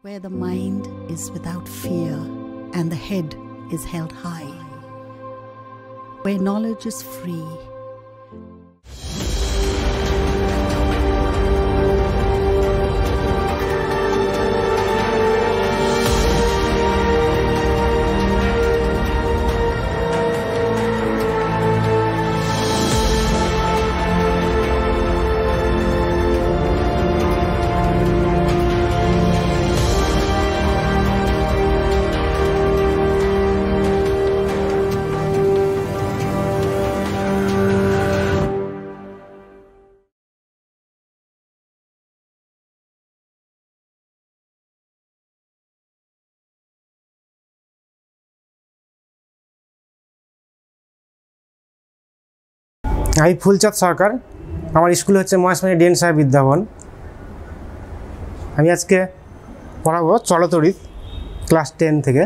where the mind is without fear and the head is held high, where knowledge is free. আমি ফুলচাঁদ সরকার। আমার school হচ্ছে মহেশমারী DNA সাহেব বিদ্যাভবন। আমি আজকে পড়াবো চলতরিৎ ক্লাস 10 থেকে।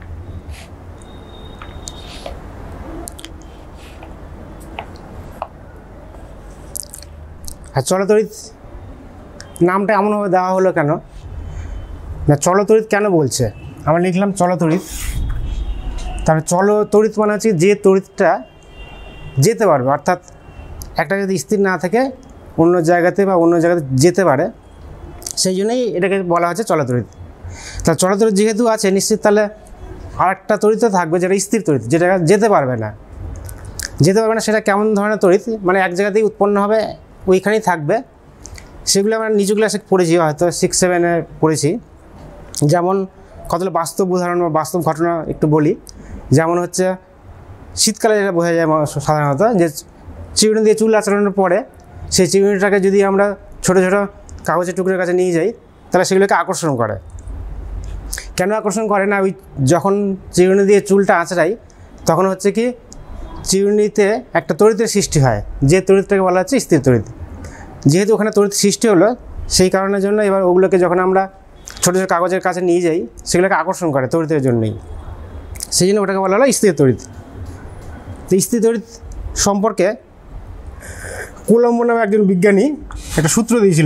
আর চলতরিৎ নামটা এমনভাবে দেওয়া হলো কেন না, চলতরিৎ কেন বলছে? আমরা লিখলাম চলতরিৎ, তারপরে চলতরিৎ মানে হচ্ছে যে তড়িৎটা যেতে পারবে, অর্থাৎ একটা যদি স্থির না থাকে অন্য জায়গাতে বা অন্য জায়গাতে যেতে পারে, সেই জন্যই এটাকে বলা হচ্ছে চলতরিৎ। তা চলতরিৎ যেহেতু আছে, নিশ্চিত তাহলে আরেকটা তড়িৎ থাকবে যেটা স্থির তড়িৎ, যেটা যেতে পারবে না। সেটা কেমন ধরনের তড়িৎ? মানে এক জায়গাতেই উৎপন্ন হবে, ওইখানেই থাকবে। সেগুলো আমরা নিচু ক্লাসে পড়েছি, হয়তো 6-7-এ পড়েছি। যেমন কতগুলো বাস্তব উদাহরণ বা বাস্তব ঘটনা একটু বলি। যেমন হচ্ছে শীতকালে যেটা বোঝা যায় সাধারণত, যে চিরুনি দিয়ে চুল আঁচড়ানোর পরে সেই চিরুনিটাকে যদি আমরা ছোটো ছোটো কাগজের টুকরোর কাছে নিয়ে যাই, তাহলে সেগুলোকে আকর্ষণ করে। কেন আকর্ষণ করে না? ওই যখন চিরুনি দিয়ে চুলটা আঁচড়াই, তখন হচ্ছে কি চিরুনিতে একটা তড়িতের সৃষ্টি হয়, যে তড়িৎটাকে বলা হচ্ছে স্থির তড়িৎ। যেহেতু ওখানে তড়িৎ সৃষ্টি হলো, সেই কারণের জন্য এবার ওগুলোকে যখন আমরা ছোটো ছোটো কাগজের কাছে নিয়ে যাই, সেগুলোকে আকর্ষণ করে তড়িতের জন্যই। সেই জন্য ওটাকে বলা হলো স্থির তড়িৎ। তো স্থির তড়িৎ সম্পর্কে কুলম্ব নামে একজন বিজ্ঞানী একটা সূত্র দিয়েছিল।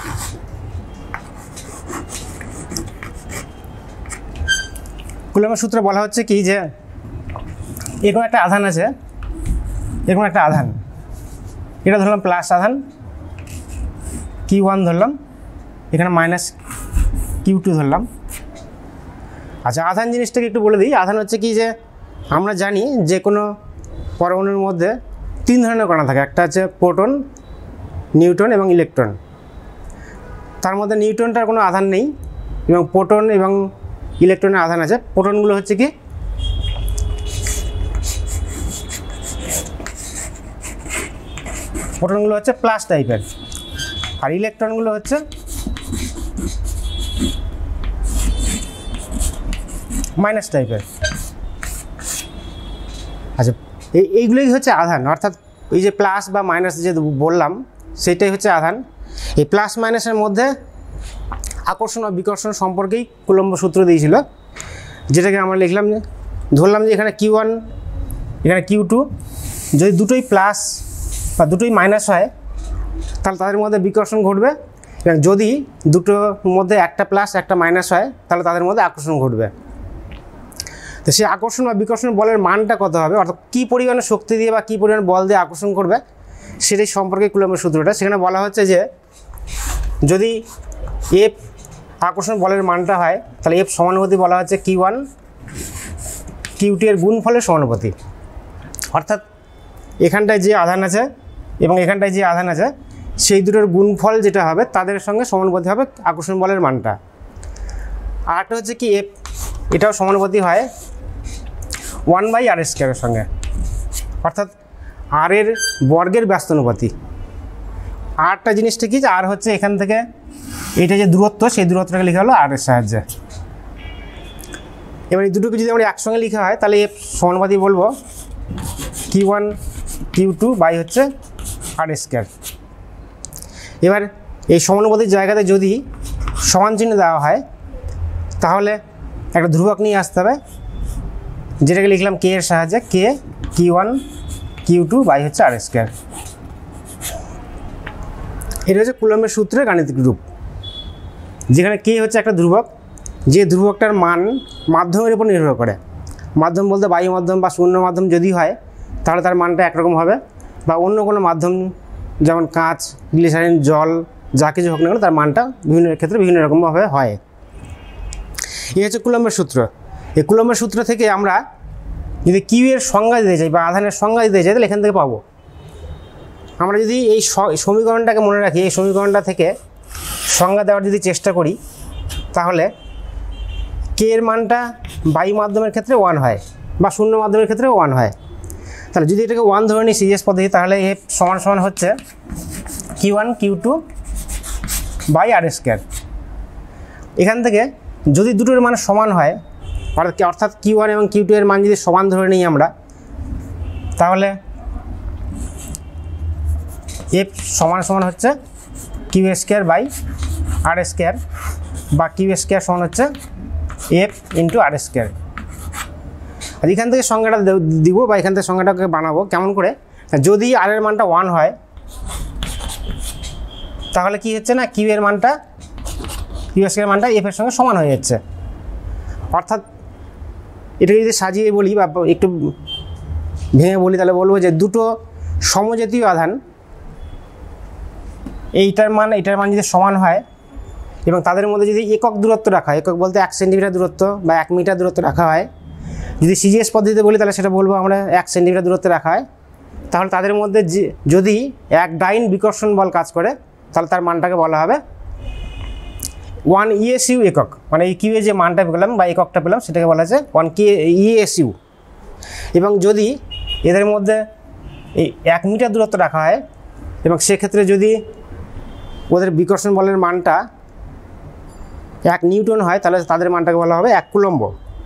কুলম্বের সূত্রে বলা হচ্ছে কি, যে এরকম একটা আধান আছে, এরকম একটা আধান, এটা ধরলাম প্লাস আধান Q1 ধরলাম, এখানে মাইনাস Q2 ধরলাম। আচ্ছা, আধান জিনিসটাকে একটু বলে দিই। আধান হচ্ছে কি, যে আমরা জানি যে কোনো পরমাণুর মধ্যে 3 ধরনের কণা থাকে। একটা হচ্ছে প্রোটন, নিউট্রন এবং ইলেকট্রন। তার মধ্যে নিউট্রনটার কোনো আধান নেই এবং প্রোটন এবং ইলেকট্রনের আধান আছে। প্রোটনগুলো হচ্ছে কি প্রোটনগুলো হচ্ছে প্লাস টাইপের, আর ইলেকট্রনগুলো হচ্ছে মাইনাস টাইপের। আচ্ছা, এইগুলোই হচ্ছে আধান, অর্থাৎ এই যে প্লাস বা মাইনাস যে বললাম, সেটাই হচ্ছে আধান। এই প্লাস মাইনাসের মধ্যে আকর্ষণ ও বিকর্ষণ সম্পর্কেই কুলম্ব সূত্র দিয়েছিল, যেটাকে আমরা লিখলাম, যে ধরলাম যে এখানে Q1 এখানে Q2, যদি দুটোই প্লাস বা দুটোই মাইনাস হয়, তাহলে তাদের মধ্যে বিকর্ষণ ঘটবে। এবং যদি দুটোর মধ্যে একটা প্লাস একটা মাইনাস হয়, তাহলে তাদের মধ্যে আকর্ষণ ঘটবে। তো সেই আকর্ষণ বা বিকর্ষণ বলের মানটা কত হবে, অর্থাৎ কী পরিমাণে শক্তি দিয়ে বা কী পরিমাণ বল দিয়ে আকর্ষণ করবে, সেটাই সম্পর্কে কুলম্বের সূত্রটা। সেখানে বলা হচ্ছে যে যদি F আকর্ষণ বলের মানটা হয়, তাহলে F সমানুপাতি বলা হচ্ছে Q1 Q2 এর গুণফলের সমানুপাতি। অর্থাৎ এখানটায় যে আধান আছে এবং এখানটায় যে আধান আছে, সেই দুটোর গুণফল যেটা হবে, তাদের সঙ্গে সমানুপাতি হবে আকর্ষণ বলের মানটা। আর একটা হচ্ছে কি F, এটাও সমানুপাতি হয় 1/r² এর সঙ্গে, অর্থাৎ r এর বর্গের ব্যস্তানুপাতি। আরটা জিনিসটা কি, যে আর হচ্ছে এখান থেকে এটা যে দূরত্ব, সেই দূরত্বটাকে লেখা হলো r এর সাহায্যে। এবার এই দুটোকে যদি আমরা একসঙ্গে লেখা হয়, তাহলে F সমানুপাতি বলবো Q1 Q2 বাই হচ্ছে r²। এবার এই সমানুপাতির জায়গাতে যদি সমান চিহ্ন দেওয়া হয়, তাহলে একটা ধ্রুবক নিয়ে আসতে হবে, যেটাকে লিখলাম K এর সাহায্যে, K Q1 Q2 বাই হচ্ছে r²। এটা হচ্ছে কুলম্বের সূত্রের গাণিতিক রূপ, যেখানে K হচ্ছে একটা ধ্রুবক যে ধ্রুবকটার মান মাধ্যমের উপর নির্ভর করে। মাধ্যম বলতে বায়ু মাধ্যম বা শূন্য মাধ্যম যদি হয় তাহলে তার মানটা একরকম হবে, বা অন্য কোনো মাধ্যম যেমন কাঁচ, গ্লিসারিন, জল, যা কিছু হোক না কেন তার মানটা বিভিন্ন ক্ষেত্রে বিভিন্ন রকমভাবে হয়। এই হচ্ছে কুলম্বের সূত্র। এই কুলম্বের সূত্র থেকে আমরা যদি কিউ এর সংজ্ঞা দিতে চাই বা আধানের সংজ্ঞা দিতে চাই তাহলে এখান থেকে পাবো। আমরা যদি এই সমীকরণটাকে মনে রাখি, এই সমীকরণটা থেকে সংজ্ঞা দেওয়ার যদি চেষ্টা করি তাহলে কে এর মানটা বায়ু মাধ্যমের ক্ষেত্রে 1 হয় বা শূন্য মাধ্যমের ক্ষেত্রে 1 হয়। তাহলে যদি এটাকে 1 ধরে নিই সিজিএস পদ্ধতি, তাহলে এফ সমান সমান হচ্ছে Q1 Q2 by R square. এখান থেকে যদি দুটোর মান সমান হয়, অর্থাৎ Q1 এবং Q2 এর মান যদি সমান ধরে নিই আমরা, তাহলে এফ সমান সমান হচ্ছে Q square by R square, বা কিউ স্কোয়ার সমান হচ্ছে এফ ইন্টু আর স্কোয়ার। আর এখান থেকে সংজ্ঞাটা দিব বা এখান থেকে সংজ্ঞাটাকে বানাবো কেমন করে, যদি আর এর মানটা 1 হয় তাহলে কি হচ্ছে না, কিউ এর মানটা কিউ স্কোয়ার মানটা এফ এর সঙ্গে সমান হয়ে যাচ্ছে। অর্থাৎ এটাকে যদি সাজিয়ে বলি বা একটু ভেঙে বলি তাহলে বলবো যে দুটো সমজাতীয় আধান এইটার মান যদি সমান হয় এবং তাদের মধ্যে যদি একক দূরত্ব রাখা হয়, একক বলতে 1 সেন্টিমিটার দূরত্ব বা 1 মিটার দূরত্ব রাখা হয়, যদি সিজিএস পদ্ধতিতে বলি তাহলে সেটা বলবো আমরা 1 সেন্টিমিটার দূরত্বে রাখা হয়, তাহলে তাদের মধ্যে যদি এক ডাইন বিকর্ষণ বল কাজ করে তাহলে তার মানটাকে বলা হবে 1 ESU একক। মানে এই কিউ এ যে মানটা পেলাম বা এককটা পেলাম সেটাকে বলা হচ্ছে 1 ESU। এবং যদি এদের মধ্যে এই 1 মিটার দূরত্ব রাখা হয় এবং সেক্ষেত্রে যদি ওদের বিকর্ষণ বলের মানটা 1 নিউটন হয় তাহলে তাদের মানটাকে বলা হবে 1 কুলম্ব।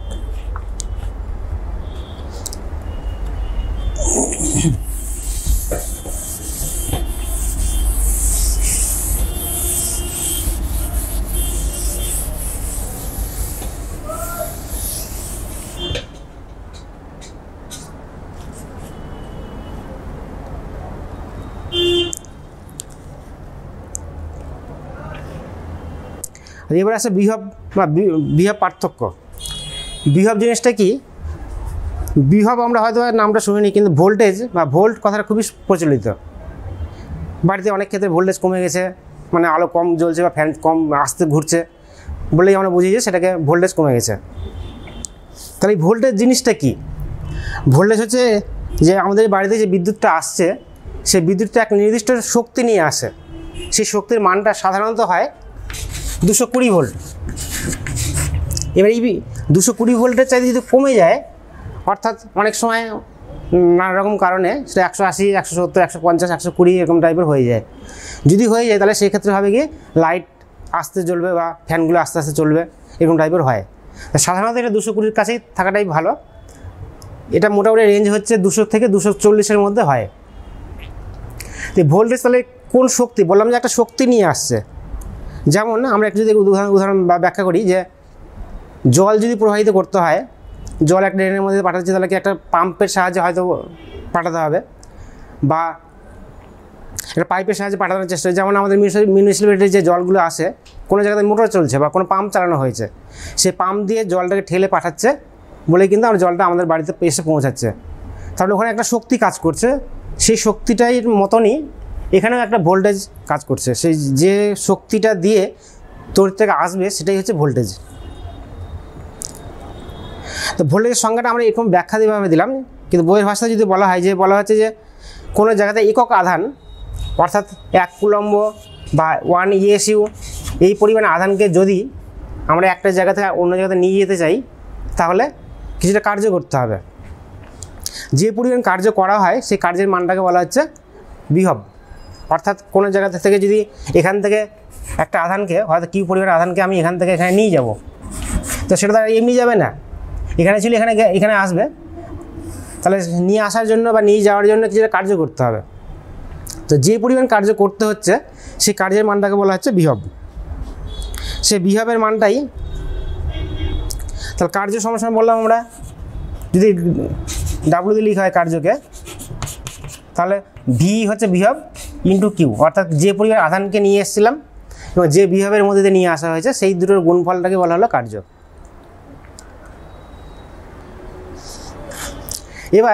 এবার আছে বিভব বা বিভব পার্থক্য। বিভব জিনিসটা কি? বিভব আমরা হয়তো নামটা শুনিনি, কিন্তু ভোল্টেজ বা ভোল্ট কথাটা খুবই প্রচলিত। বাড়িতে অনেক ক্ষেত্রে ভোল্টেজ কমে গেছে, মানে আলো কম জ্বলছে বা ফ্যান কম আস্তে ঘুরছে বলেই আমরা বুঝি যে সেটাকে ভোল্টেজ কমে গেছে। তাহলে এই ভোল্টেজ জিনিসটা কি? ভোল্টেজ হচ্ছে যে আমাদের বাড়িতে যে বিদ্যুৎটা আসছে সেই বিদ্যুৎটা এক নির্দিষ্ট শক্তি নিয়ে আসে। সেই শক্তির মানটা সাধারণত হয় 220 ভোল্ট। এবার এই 220 ভোল্টের চাইতে যদি কমে যায়, অর্থাৎ অনেক সময় নানা রকম কারণে সেটা 180, 170, 150, 120 এরকম টাইপের হয়ে যায়। যদি হয়ে যায় তাহলে সেই ক্ষেত্রে হবে কি লাইট আস্তে জ্বলবে বা ফ্যানগুলো আস্তে আস্তে চলবে, এরকম টাইপের হয়। সাধারণত এটা 220 কাছেই থাকাটাই ভালো। এটা মোটামুটি রেঞ্জ হচ্ছে 200 থেকে 240-এর মধ্যে হয়। তো ভোল্টেজ তাহলে কোন শক্তি? বললাম যে একটা শক্তি নিয়ে আসছে। যেমন আমরা একটু যদি উদাহরণ বা ব্যাখ্যা করি, যে জল যদি প্রবাহিত করতে হয়, জল একটা ড্রেনের মধ্যে পাঠাচ্ছে তাহলে কি একটা পাম্পের সাহায্যে হয়তো পাঠাতে হবে বা একটা পাইপের সাহায্যে পাঠানোর চেষ্টা হয়। যেমন আমাদের মিউনিসিপ্যালিটির যে জলগুলো আসে, কোনো জায়গায় মোটর চলছে বা কোনো পাম্প চালানো হয়েছে, সেই পাম্প দিয়ে জলটাকে ঠেলে পাঠাচ্ছে বলেই কিন্তু আমার জলটা আমাদের বাড়িতে এসে পৌঁছাচ্ছে। তাহলে ওখানে একটা শক্তি কাজ করছে। সেই শক্তিটাই মতনই এখানেও একটা ভোল্টেজ কাজ করছে। সেই যে শক্তিটা দিয়ে তড়িৎ থেকে আসবে সেটাই হচ্ছে ভোল্টেজ। তো ভোল্টেজের সংজ্ঞাটা আমরা এরকম ব্যাখ্যা দিয়েভাবে দিলাম, কিন্তু বইয়ের ভাষায় যদি বলা হয়, যে বলা হচ্ছে যে কোনো জায়গাতে একক আধান অর্থাৎ 1 কুলম্ব বা 1 ESU এই পরিমাণে আধানকে যদি আমরা একটা জায়গা থেকে অন্য জায়গাতে নিয়ে যেতে চাই তাহলে কিছুটা কার্য করতে হবে। যে পরিমাণ কার্য করা হয় সেই কার্যের মানটাকে বলা হচ্ছে বিভব। অর্থাৎ কোনো জায়গা থেকে যদি এখান থেকে একটা আধানকে, হয়তো কিউ পরিমাণ আধানকে আমি এখান থেকে এখানে নিয়ে যাব, তো সেটা তো এমনি যাবে না, এখানে ছিল এখানে আসবে। তাহলে নিয়ে আসার জন্য বা নিয়ে যাওয়ার জন্য কিছুটা কার্য করতে হবে। তো যে পরিমাণ কার্য করতে হচ্ছে সেই কার্যের মানটাকে বলা হচ্ছে বিভব। সে বিভবের মানটাই তাহলে কার্য সমান বললাম আমরা, যদি ডাব্লু দিয়ে লিখা হয় কার্যকে, তাহলে ভি হচ্ছে বিভব ইন্টু কিউ। অর্থাৎ যে পরিমাণ আধানকে নিয়ে এসেছিলাম এবং যে বিভবের মধ্যে দিয়ে নিয়ে আসা হয়েছে সেই দুটোর গুণফলটাকে বলা হলো কার্য। এবার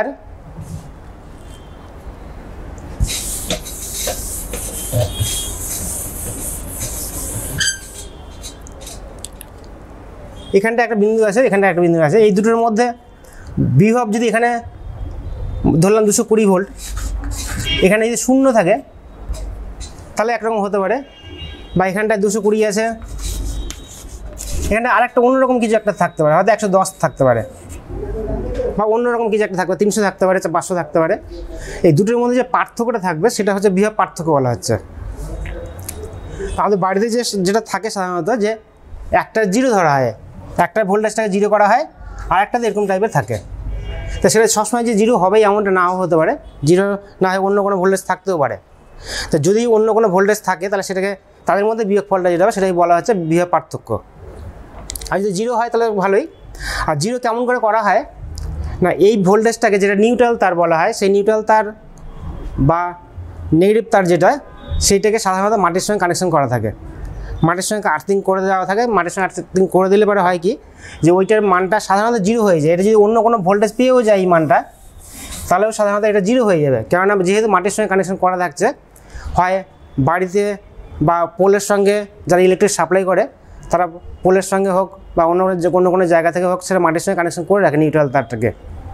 এখানটা একটা বিন্দু আছে, এখানটা একটা বিন্দু আছে, এই দুটোর মধ্যে বিভব যদি এখানে ধরলাম 220 ভোল্ট, এখানে যদি শূন্য থাকে তাহলে একরকম হতে পারে, বা এখানটায় 220 আছে, এখানটা আরেকটা অন্যরকম কিছু একটা থাকতে পারে, হয়তো 110 থাকতে পারে, বা অন্যরকম কিছু একটা থাকবে, 300 থাকতে পারে, 500 থাকতে পারে। এই দুটোর মধ্যে যে পার্থক্যটা থাকবে সেটা হচ্ছে বিভব পার্থক্য বলা হচ্ছে। আমাদের বাড়িতে যেটা থাকে সাধারণত, যে একটা জিরো ধরা হয়, একটা ভোল্টেজটাকে জিরো করা হয়, আর একটা এরকম টাইপের থাকে। তো সেটা সবসময় যে জিরো হবেই এমনটা নাও হতে পারে, জিরো না হয় অন্য কোনো ভোল্টেজ থাকতেও পারে। তো যদি অন্য কোনো ভোল্টেজ থাকে তাহলে সেটাকে তাদের মধ্যে বিয়োগফলটা যেটা হবে সেটাই বলা হচ্ছে বিভব পার্থক্য। আর যদি জিরো হয় তাহলে ভালোই। আর জিরো কেমন করে করা হয় না, এই ভোল্টেজটাকে যেটা নিউট্রাল তার বলা হয়, সেই নিউট্রাল তার বা নেগেটিভ তার যেটা, সেইটাকে সাধারণত মাটির সঙ্গে কানেকশন করা থাকে, মাটির সঙ্গে আর্থিং করে দেওয়া থাকে। মাটির সঙ্গে আর্থিং করে দিলে পরে হয় কি, যে ওইটার মানটা সাধারণত জিরো হয়ে যায়। এটা যদি অন্য কোনো ভোল্টেজ পেয়েও যায় এই মানটা, তাহলেও সাধারণত এটা জিরো হয়ে যাবে, কেননা যেহেতু মাটির সঙ্গে কানেকশন করা থাকছে। হয় বাড়িতে বা পোলের সঙ্গে যারা ইলেকট্রিক সাপ্লাই করে তারা পোলের সঙ্গে হোক বা অন্য কোনো জায়গা থেকে হোক, সেটা মাটির সঙ্গে কানেকশন করে রাখে নিউট্রাল তারটাকে।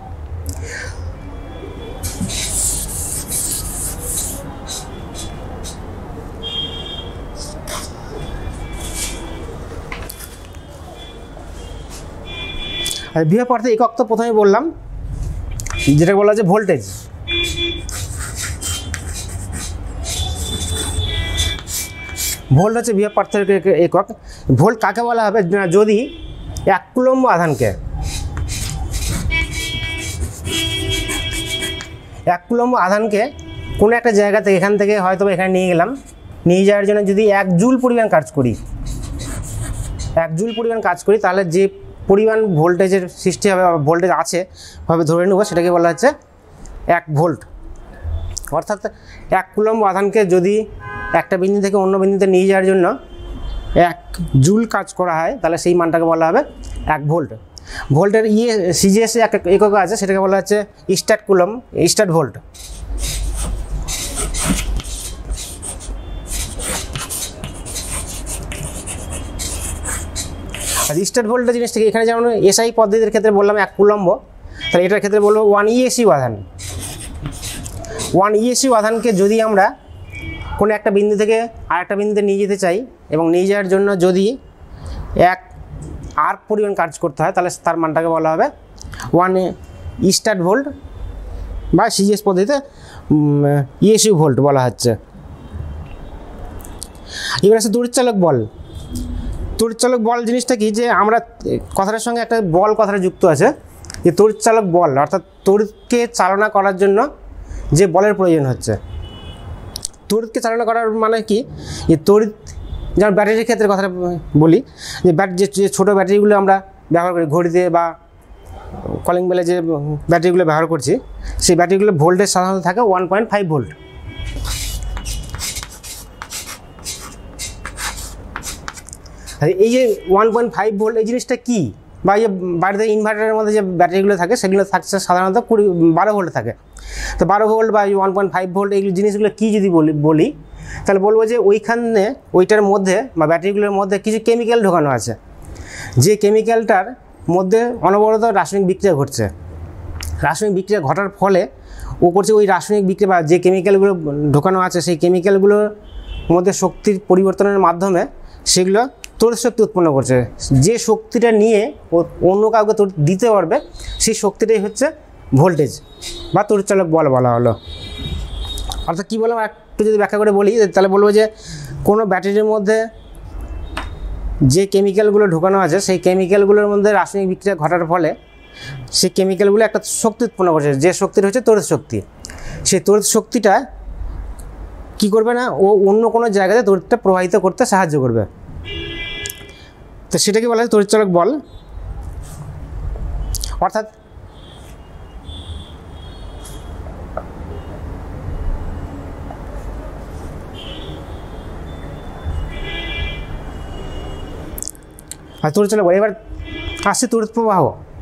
আর বিভব পার্থক্য একক তো প্রথমে বললাম, যেটা বলা হচ্ছে ভোল্টেজ। ভোল্ট হচ্ছে বিভব পার্থক্যের একক। ভোল্ট কাকে বলা হবে, যদি 1 কুলম্ব আধানকে 1 কুলম্ব আধানকে কোনো একটা জায়গা থেকে, এখান থেকে হয়তো এখানে নিয়ে গেলাম, নিয়ে যাওয়ার জন্য যদি 1 জুল পরিমাণ কাজ করি, 1 জুল পরিমাণ কাজ করি, তাহলে যে পরিমাণ ভোল্টেজের সৃষ্টি হবে, ভোল্টেজ আছে ভাবে ধরে নেব, সেটাকে বলা হচ্ছে 1 ভোল্ট। অর্থাৎ 1 কুলম্ব আধানকে যদি একটা বিন্দু থেকে অন্য বিন্দুতে নিয়ে যাওয়ার জন্য 1 জুল কাজ করা হয়, তাহলে সেই মানটাকে বলা হবে 1 ভোল্ট। ভোল্টের সিজিএস একক আছে, সেটাকে বলা হচ্ছে স্ট্যাট কুলম্ব, স্ট্যাট ভোল্ট। আর স্ট্যাট ভোল্টের জিনিসটা এখানে যেমন এসআই পদ্ধতির ক্ষেত্রে বললাম 1 কুলম্ব, তাহলে এটার ক্ষেত্রে বলবো 1 ইএসইউ আধান। 1 ইএসইউ আধানকে যদি আমরা কোনো একটা বিন্দু থেকে আরেকটা বিন্দুতে নিয়ে যেতে চাই, এবং নিয়ে যাওয়ার জন্য যদি 1 আর্ক পরিমাণ কাজ করতে হয়, তাহলে তার মানটাকে বলা হবে 1 স্ট্যাট ভোল্ট, বা সিজিএস পদ্ধতিতে ইএসইউ ভোল্ট বলা হচ্ছে। এবার আছে তড়িৎচালক বল। তড়িৎচালক বল জিনিসটা কি, যে আমরা কথাটার সঙ্গে একটা বল কথাটা যুক্ত আছে, যে তড়িৎচালক বল অর্থাৎ তড়িৎকে চালনা করার জন্য যে বলের প্রয়োজন হচ্ছে। তড়িৎকে চালনা করার মানে কি, যে তড়িৎ, যেমন ব্যাটারির ক্ষেত্রে কথাটা বলি, যে ছোটো ব্যাটারিগুলো আমরা ব্যবহার করি ঘড়িতে বা কলিং বেলে, যে ব্যাটারিগুলো ব্যবহার করছি, সেই ব্যাটারিগুলো ভোল্টেজ সাধারণত থাকে 1.5 ভোল্ট। এই যে 1.5 ভোল্ট এই জিনিসটা কি, বা এই যে বাড়িতে ইনভার্টারের মধ্যে যে ব্যাটারিগুলো থাকে সেগুলো থাকছে সাধারণত 12 ভোল্ট থাকে। তো 12 ভোল্ট বা 1.5 ভোল্ট এইগুলো জিনিসগুলো কী যদি বলি তাহলে বলবো যে ওইখানে ওইটার মধ্যে বা ব্যাটারিগুলোর মধ্যে কিছু কেমিক্যাল ঢোকানো আছে, যে কেমিক্যালটার মধ্যে অনবরত রাসায়নিক বিক্রিয়া ঘটছে। রাসায়নিক বিক্রিয়া ঘটার ফলে ও করছে ওই রাসায়নিক বিক্রিয়া বা যে কেমিক্যালগুলো ঢোকানো আছে সেই কেমিক্যালগুলোর মধ্যে শক্তির পরিবর্তনের মাধ্যমে সেগুলো তড়িৎ শক্তি উৎপন্ন করছে। যে শক্তিটা নিয়ে ও অন্য কাউকে দিতে পারবে, সেই শক্তিটাই হচ্ছে ভোল্টেজ বা তড়িৎচালক বল বলা হলো। অর্থাৎ কী বললাম একটু যদি ব্যাখ্যা করে বলি, তাহলে বলবো যে কোনো ব্যাটারির মধ্যে যে কেমিক্যালগুলো ঢোকানো আছে সেই কেমিক্যালগুলোর মধ্যে রাসায়নিক বিক্রিয়া ঘটার ফলে সেই কেমিক্যালগুলো একটা শক্তি উৎপন্ন করছে, যে শক্তিটা হচ্ছে তড়িৎ শক্তি। সেই তড়িৎ শক্তিটা কী করবে না, ও অন্য কোনো জায়গাতে তড়িৎটা প্রবাহিত করতে সাহায্য করবে। তো সেটাকে বলা হয় তড়িৎচালক বল। অর্থাৎ আর তড়িৎ চলক বলে। এবার আসছে তড়িৎ প্রবাহ।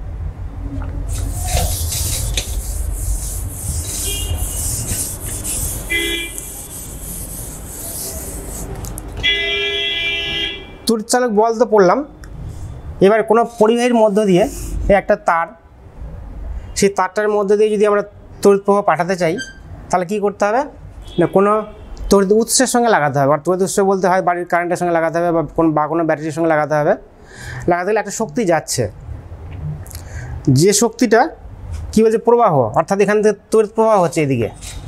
তড়িৎ চালক বল তো পড়লাম। এবার কোনো পরিবাহীর মধ্য দিয়ে একটা তার, সেই তারটার মধ্যে দিয়ে যদি আমরা তড়িৎ প্রবাহ পাঠাতে চাই তাহলে কী করতে হবে না, কোনো তড়িৎ উৎসের সঙ্গে লাগাতে হবে। আর তড়িৎ উৎস বলতে হয় বাড়ির কারেন্টের সঙ্গে লাগাতে হবে বা কোনো ব্যাটারির সঙ্গে লাগাতে হবে। লাগাতে গেলে একটা শক্তি যাচ্ছে, যে শক্তিটা কী বলছে প্রবাহ, অর্থাৎ এখান থেকে তড়িৎ প্রবাহ হচ্ছে এদিকে।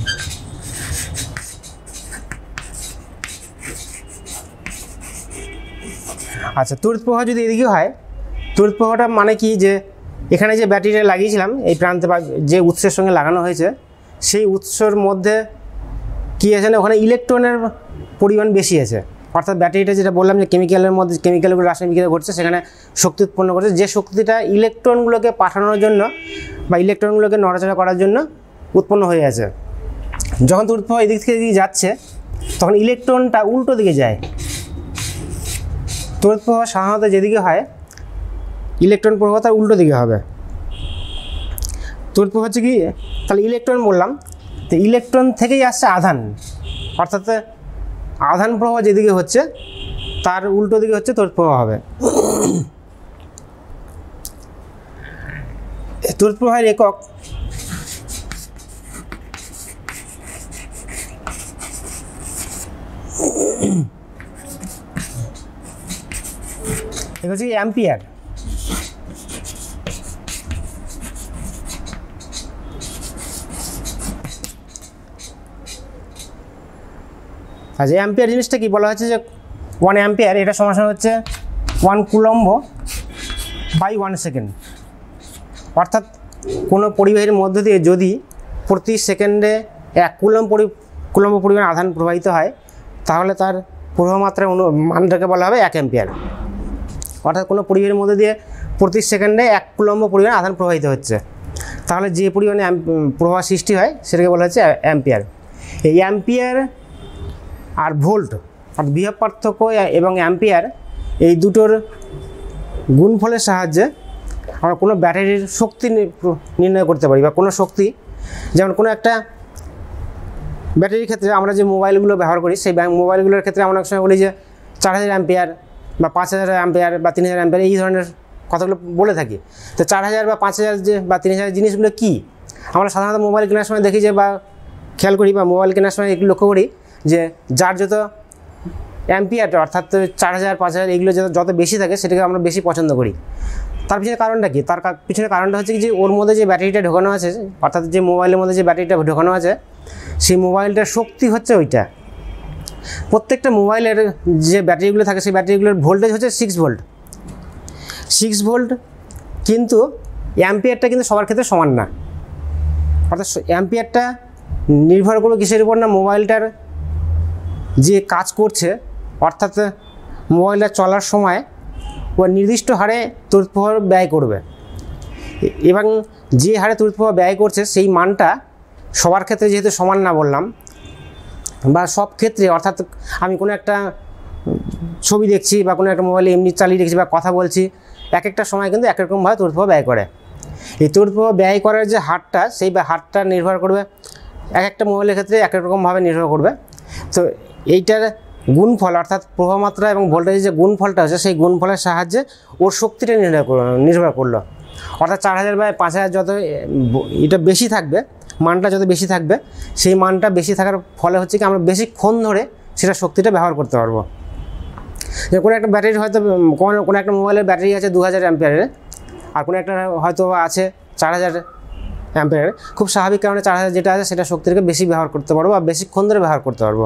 আচ্ছা, তড়িৎ প্রবাহ যদি এদিকে হয়, তড়িৎ প্রবাহটা মানে কি, যে এখানে যে ব্যাটারিটা লাগিয়েছিলাম এই প্রান্তে বা যে উৎসের সঙ্গে লাগানো হয়েছে সেই উৎসের মধ্যে কী আছে না, ওখানে ইলেকট্রনের পরিমাণ বেশি আছে। অর্থাৎ ব্যাটারিটা যেটা বললাম যে কেমিক্যালের মধ্যে কেমিক্যালগুলো রাসায়নিক বিক্রিয়া ঘটছে, সেখানে শক্তি উৎপন্ন করছে, যে শক্তিটা ইলেকট্রনগুলোকে পাঠানোর জন্য বা ইলেকট্রনগুলোকে নড়াচড়া করার জন্য উৎপন্ন হয়ে আছে। যখন তড়িৎ প্রবাহ এদিক থেকে এদিকে যাচ্ছে তখন ইলেকট্রনটা উল্টো দিকে যায়। তড়িৎ প্রবাহ সাধারণত যেদিকে হয় ইলেকট্রন প্রবাহ তার উল্টো দিকে হবে। তড়িৎ প্রবাহ হচ্ছে কি, তাহলে ইলেকট্রন বললাম, তো ইলেকট্রন থেকেই আসছে আধান, অর্থাৎ আধান প্রবাহ যেদিকে হচ্ছে তার উল্টো দিকে হচ্ছে তড়িৎ প্রবাহ হবে। তড়িৎ প্রবাহের একক হচ্ছে অ্যাম্পিয়ার। আচ্ছা, অ্যাম্পিয়ার জিনিসটা কি বলা হচ্ছে যে 1 অ্যাম্পিয়ার এটা সমান হচ্ছে 1 কুলম্ব বাই 1 সেকেন্ড। অর্থাৎ কোনো পরিবাহীর মধ্য দিয়ে যদি প্রতি সেকেন্ডে 1 কুলম্ব পরিমাণ আধান প্রবাহিত হয় তাহলে তার প্রবাহ মাত্রার মানটাকে বলা হবে 1 অ্যাম্পিয়ার। অর্থাৎ কোনো পরিবাহীর মধ্যে দিয়ে প্রতি সেকেন্ডে 1 কুলম্ব পরিমাণ আধান প্রবাহিত হচ্ছে, তাহলে যে পরিমাণে প্রবাহ সৃষ্টি হয় সেটাকে বলা হচ্ছে অ্যাম্পিয়ার। এই অ্যাম্পিয়ার আর ভোল্ট অর্থাৎ বিভব পার্থক্য এবং অ্যাম্পিয়ার এই দুটোর গুণফলের সাহায্যে আমরা কোনো ব্যাটারির শক্তি নির্ণয় করতে পারি, বা কোনো শক্তি, যেমন কোনো একটা ব্যাটারির ক্ষেত্রে আমরা যে মোবাইলগুলো ব্যবহার করি সেই মোবাইলগুলোর ক্ষেত্রে আমরা অনেক সময় বলি যে 4000 অ্যাম্পিয়ার বা 5000 অ্যাম্পিয়ার বা 3000 অ্যাম্পিয়ার এই ধরনের কথাগুলো বলে থাকি। তো 4000 বা 5000 যে বা 3000 জিনিসগুলো কী, আমরা সাধারণত মোবাইল কেনার সময় দেখি যে বা খেয়াল করি বা মোবাইল কেনার সময় এগুলো লক্ষ্য করি যে যার যত অ্যাম্পিয়ারটা অর্থাৎ 4000 5000 এগুলো যত বেশি থাকে সেটাকে আমরা বেশি পছন্দ করি। তার পিছনে কারণটা কি? তার পিছনে কারণটা হচ্ছে কি, যে ওর মধ্যে যে ব্যাটারিটা ঢোকানো আছে, অর্থাৎ যে মোবাইলের মধ্যে যে ব্যাটারিটা ঢোকানো আছে সেই মোবাইলটার শক্তি হচ্ছে ওইটা। প্রত্যেকটা মোবাইলের যে ব্যাটারিগুলো থাকে সেই ব্যাটারিগুলোর ভোল্টেজ হচ্ছে 6 ভোল্ট। 6 ভোল্ট, কিন্তু অ্যাম্পিয়ারটা কিন্তু সবার ক্ষেত্রে সমান না। অর্থাৎ অ্যাম্পিয়ারটা নির্ভর করবে কিসের উপর না, মোবাইলটার যে কাজ করছে, অর্থাৎ মোবাইলটা চলার সময় ও নির্দিষ্ট হারে তড়িৎ প্রবাহ ব্যয় করবে, এবং যে হারে তড়িৎ প্রবাহ ব্যয় করছে সেই মানটা সবার ক্ষেত্রে যেহেতু সমান না বললাম, বা সব ক্ষেত্রে, অর্থাৎ আমি কোনো একটা ছবি দেখছি বা কোনো একটা মোবাইলে এমনি চালিয়ে দেখছি বা কথা বলছি, এক একটা সময় কিন্তু এক রকমভাবে তড়িৎ প্রবাহ ব্যয় করে। এই তড়িৎ প্রবাহ ব্যয় করার যে হারটা, সেই হারটা নির্ভর করবে এক একটা মোবাইলের ক্ষেত্রে এক রকমভাবে নির্ভর করবে। তো এইটার গুণফল, অর্থাৎ প্রবাহ মাত্রা এবং ভোল্টেজের যে গুণফলটা হচ্ছে সেই গুণফলের সাহায্যে ওর শক্তিটা নির্ভর করলো। অর্থাৎ 4000 বা 5000 যত এটা বেশি থাকবে, মানটা যত বেশি থাকবে, সেই মানটা বেশি থাকার ফলে হচ্ছে কি আমরা বেশিক্ষণ ধরে সেটা শক্তিটা ব্যবহার করতে পারবো। যে কোনো একটা ব্যাটারি হয়তো কোনো একটা মোবাইলের ব্যাটারি আছে 2000 অ্যাম্পিয়ারের, আর কোনো একটা হয়তো আছে 4000 অ্যাম্পিয়ারের। খুব স্বাভাবিক কারণে 4000 যেটা আছে সেটা শক্তিটাকে বেশি ব্যবহার করতে পারবো বা বেশিক্ষণ ধরে ব্যবহার করতে পারবো।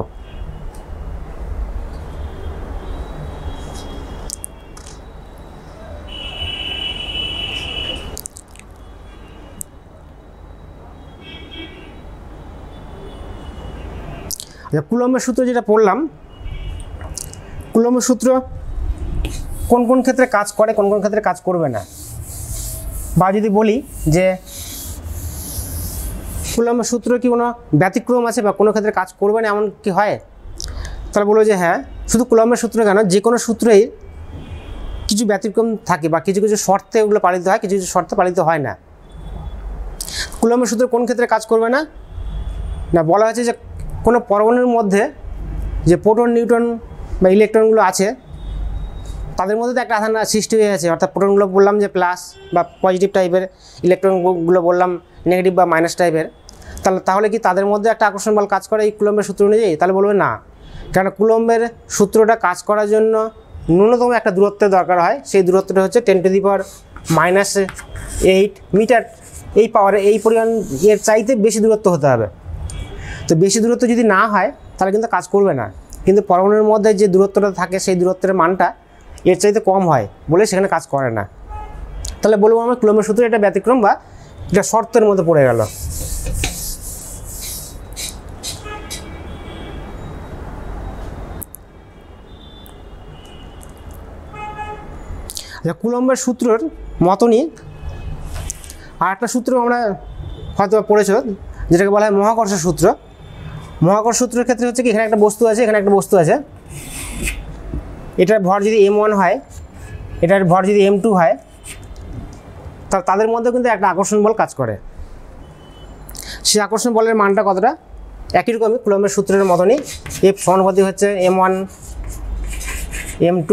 কুলম্বের সূত্র যেটা পড়লাম, কুলম্বের সূত্র কোন কোন ক্ষেত্রে কাজ করে, কোন কোন ক্ষেত্রে কাজ করবে না, বা যদি বলি যে কুলম্বের সূত্র কি কোনো ব্যতিক্রম আছে বা কোনো ক্ষেত্রে কাজ করবে না এমন কি হয়, তাহলে বলবো যে হ্যাঁ, শুধু কুলম্বের সূত্র কেন, যে কোনো সূত্রেই কিছু ব্যতিক্রম থাকে বা কিছু কিছু শর্তে ওগুলো পালিত হয়, কিছু কিছু শর্তে পালিত হয় না। কুলম্বের সূত্র কোন ক্ষেত্রে কাজ করবে না? না, বলা হয়েছে যে কোনো পরমাণুর মধ্যে যে প্রোটন, নিউট্রন বা ইলেকট্রনগুলো আছে তাদের মধ্যে তো একটা আধান সৃষ্টি হয়ে আছে, অর্থাৎ প্রোটনগুলো বললাম যে প্লাস বা পজিটিভ টাইপের, ইলেকট্রনগুলো বললাম নেগেটিভ বা মাইনাস টাইপের। তাহলে কি তাদের মধ্যে একটা আকর্ষণ বল কাজ করে এই কুলম্বের সূত্র অনুযায়ী? তাহলে বলবে না, কারণ কুলম্বের সূত্রটা কাজ করার জন্য ন্যূনতম একটা দূরত্বের দরকার হয়। সেই দূরত্বটা হচ্ছে 10⁻⁻8 মিটার। এই পাওয়ারে এই পরিমাণ এর চাইতে বেশি দূরত্ব হতে হবে। তো বেশি দূরত্ব যদি না হয় তাহলে কিন্তু কাজ করবে না। কিন্তু পরমাণুর মধ্যে যে দূরত্বটা থাকে সেই দূরত্বের মানটা এর চাইতে কম হয় বলে সেখানে কাজ করে না। তাহলে বলবো আমরা কুলম্বের সূত্র এটা ব্যতিক্রম বা এটা শর্তের মধ্যে পড়ে গেল। কুলম্বের সূত্রের মতনই আর একটা সূত্র আমরা হয়তো পড়েছ, যেটাকে বলা হয় মহাকর্ষ সূত্র। মহাকর্ষ সূত্রের ক্ষেত্রে হচ্ছে কি, এখানে একটা বস্তু আছে, এখানে একটা বস্তু আছে, এটার ভর যদি m1 হয়, এটার ভর যদি m2 হয়, তাদের মধ্যে কিন্তু একটা আকর্ষণ বল কাজ করে। সেই আকর্ষণ বলের মানটা কতটা? একই রকমই কুলম্বের সূত্রের মতনই, F সমানুপাতিক হচ্ছে m1 m2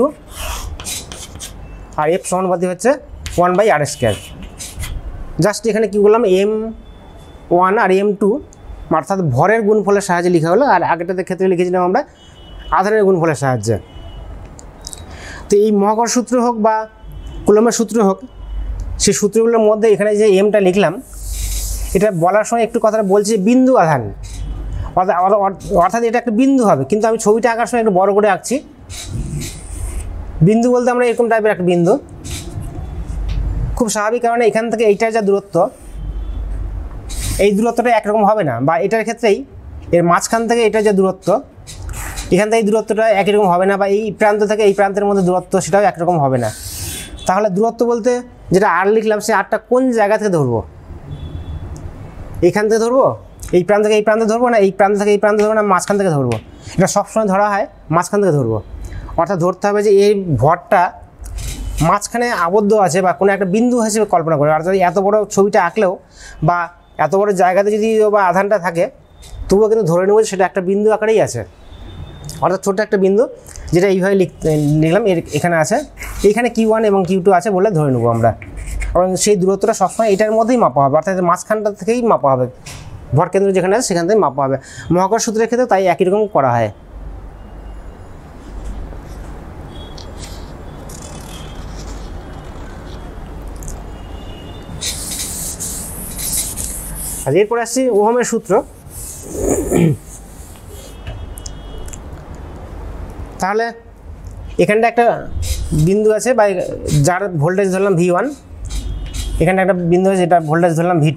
আর F সমানুপাতিক হচ্ছে 1/r²। জাস্ট এখানে কী বললাম, m1 আর m2 অর্থাৎ ভরের গুণফলের সাহায্যে লেখা হলো, আর আগেটাতে ক্ষেত্রে লিখেছিলাম আমরা আধানের গুণফলের সাহায্যে। তো এই মহাকর্ষ সূত্র হোক বা কুলম্বের সূত্র হোক, সেই সূত্রগুলোর মধ্যে এখানে যে এমটা লিখলাম, এটা বলার সময় একটু কথাটা বলছি বিন্দু আধান, অর্থাৎ এটা একটা বিন্দু হবে, কিন্তু আমি ছবিটা আঁকার সময় একটু বড় করে আঁকছি। বিন্দু বলতে আমরা এরকম টাইপের একটা বিন্দু, খুব স্বাভাবিক, কারণ এখান থেকে এইটার যা দূরত্ব, এই দূরত্বটা একরকম হবে না, বা এটার ক্ষেত্রেই এর মাঝখান থেকে এটার যে দূরত্ব, এখান থেকে এই দূরত্বটা একই রকম হবে না, বা এই প্রান্ত থেকে এই প্রান্তের মধ্যে দূরত্ব সেটাও একরকম হবে না। তাহলে দূরত্ব বলতে যেটা আর লিখলাম, সে আরটা কোন জায়গা থেকে ধরবো? এইখান থেকে ধরবো, এই প্রান্ত থেকে এই প্রান্তে ধরবো, না এই প্রান্ত থেকে এই প্রান্তে ধরবো, না মাঝখান থেকে ধরবো? এটা সবসময় ধরা হয় মাঝখান থেকে ধরবো। অর্থাৎ ধরতে হবে যে এই ভরটা মাঝখানে আবদ্ধ আছে বা কোনো একটা বিন্দু হিসেবে কল্পনা করে। অর্থাৎ এত বড় ছবিটা আঁকলেও বা এত বড় জায়গাতে যদি বা আধানটা থাকে, তবুও কিন্তু ধরে নেব সেটা একটা বিন্দু আকারেই আছে, অর্থাৎ ছোট্ট একটা বিন্দু, যেটা এইভাবে লিখলাম এখানে আছে, এইখানে Q1 এবং Q2 আছে বলে ধরে নেবো আমরা। এবং সেই দূরত্বটা সবসময় এটার মধ্যেই মাপা হবে, অর্থাৎ মাঝখানটা থেকেই মাপা হবে, ভর কেন্দ্র যেখানে আছে সেখান থেকে মাপা হবে। মহাকর্ষ সূত্রের ক্ষেত্রে তাই একই রকম করা হয়। আর এরপরে আসছি ওহমের সূত্র। তাহলে এখানটা একটা বিন্দু আছে বা যার ভোল্টেজ ধরলাম V1, এখানটা একটা বিন্দু আছে যেটা ভোল্টেজ ধরলাম V2।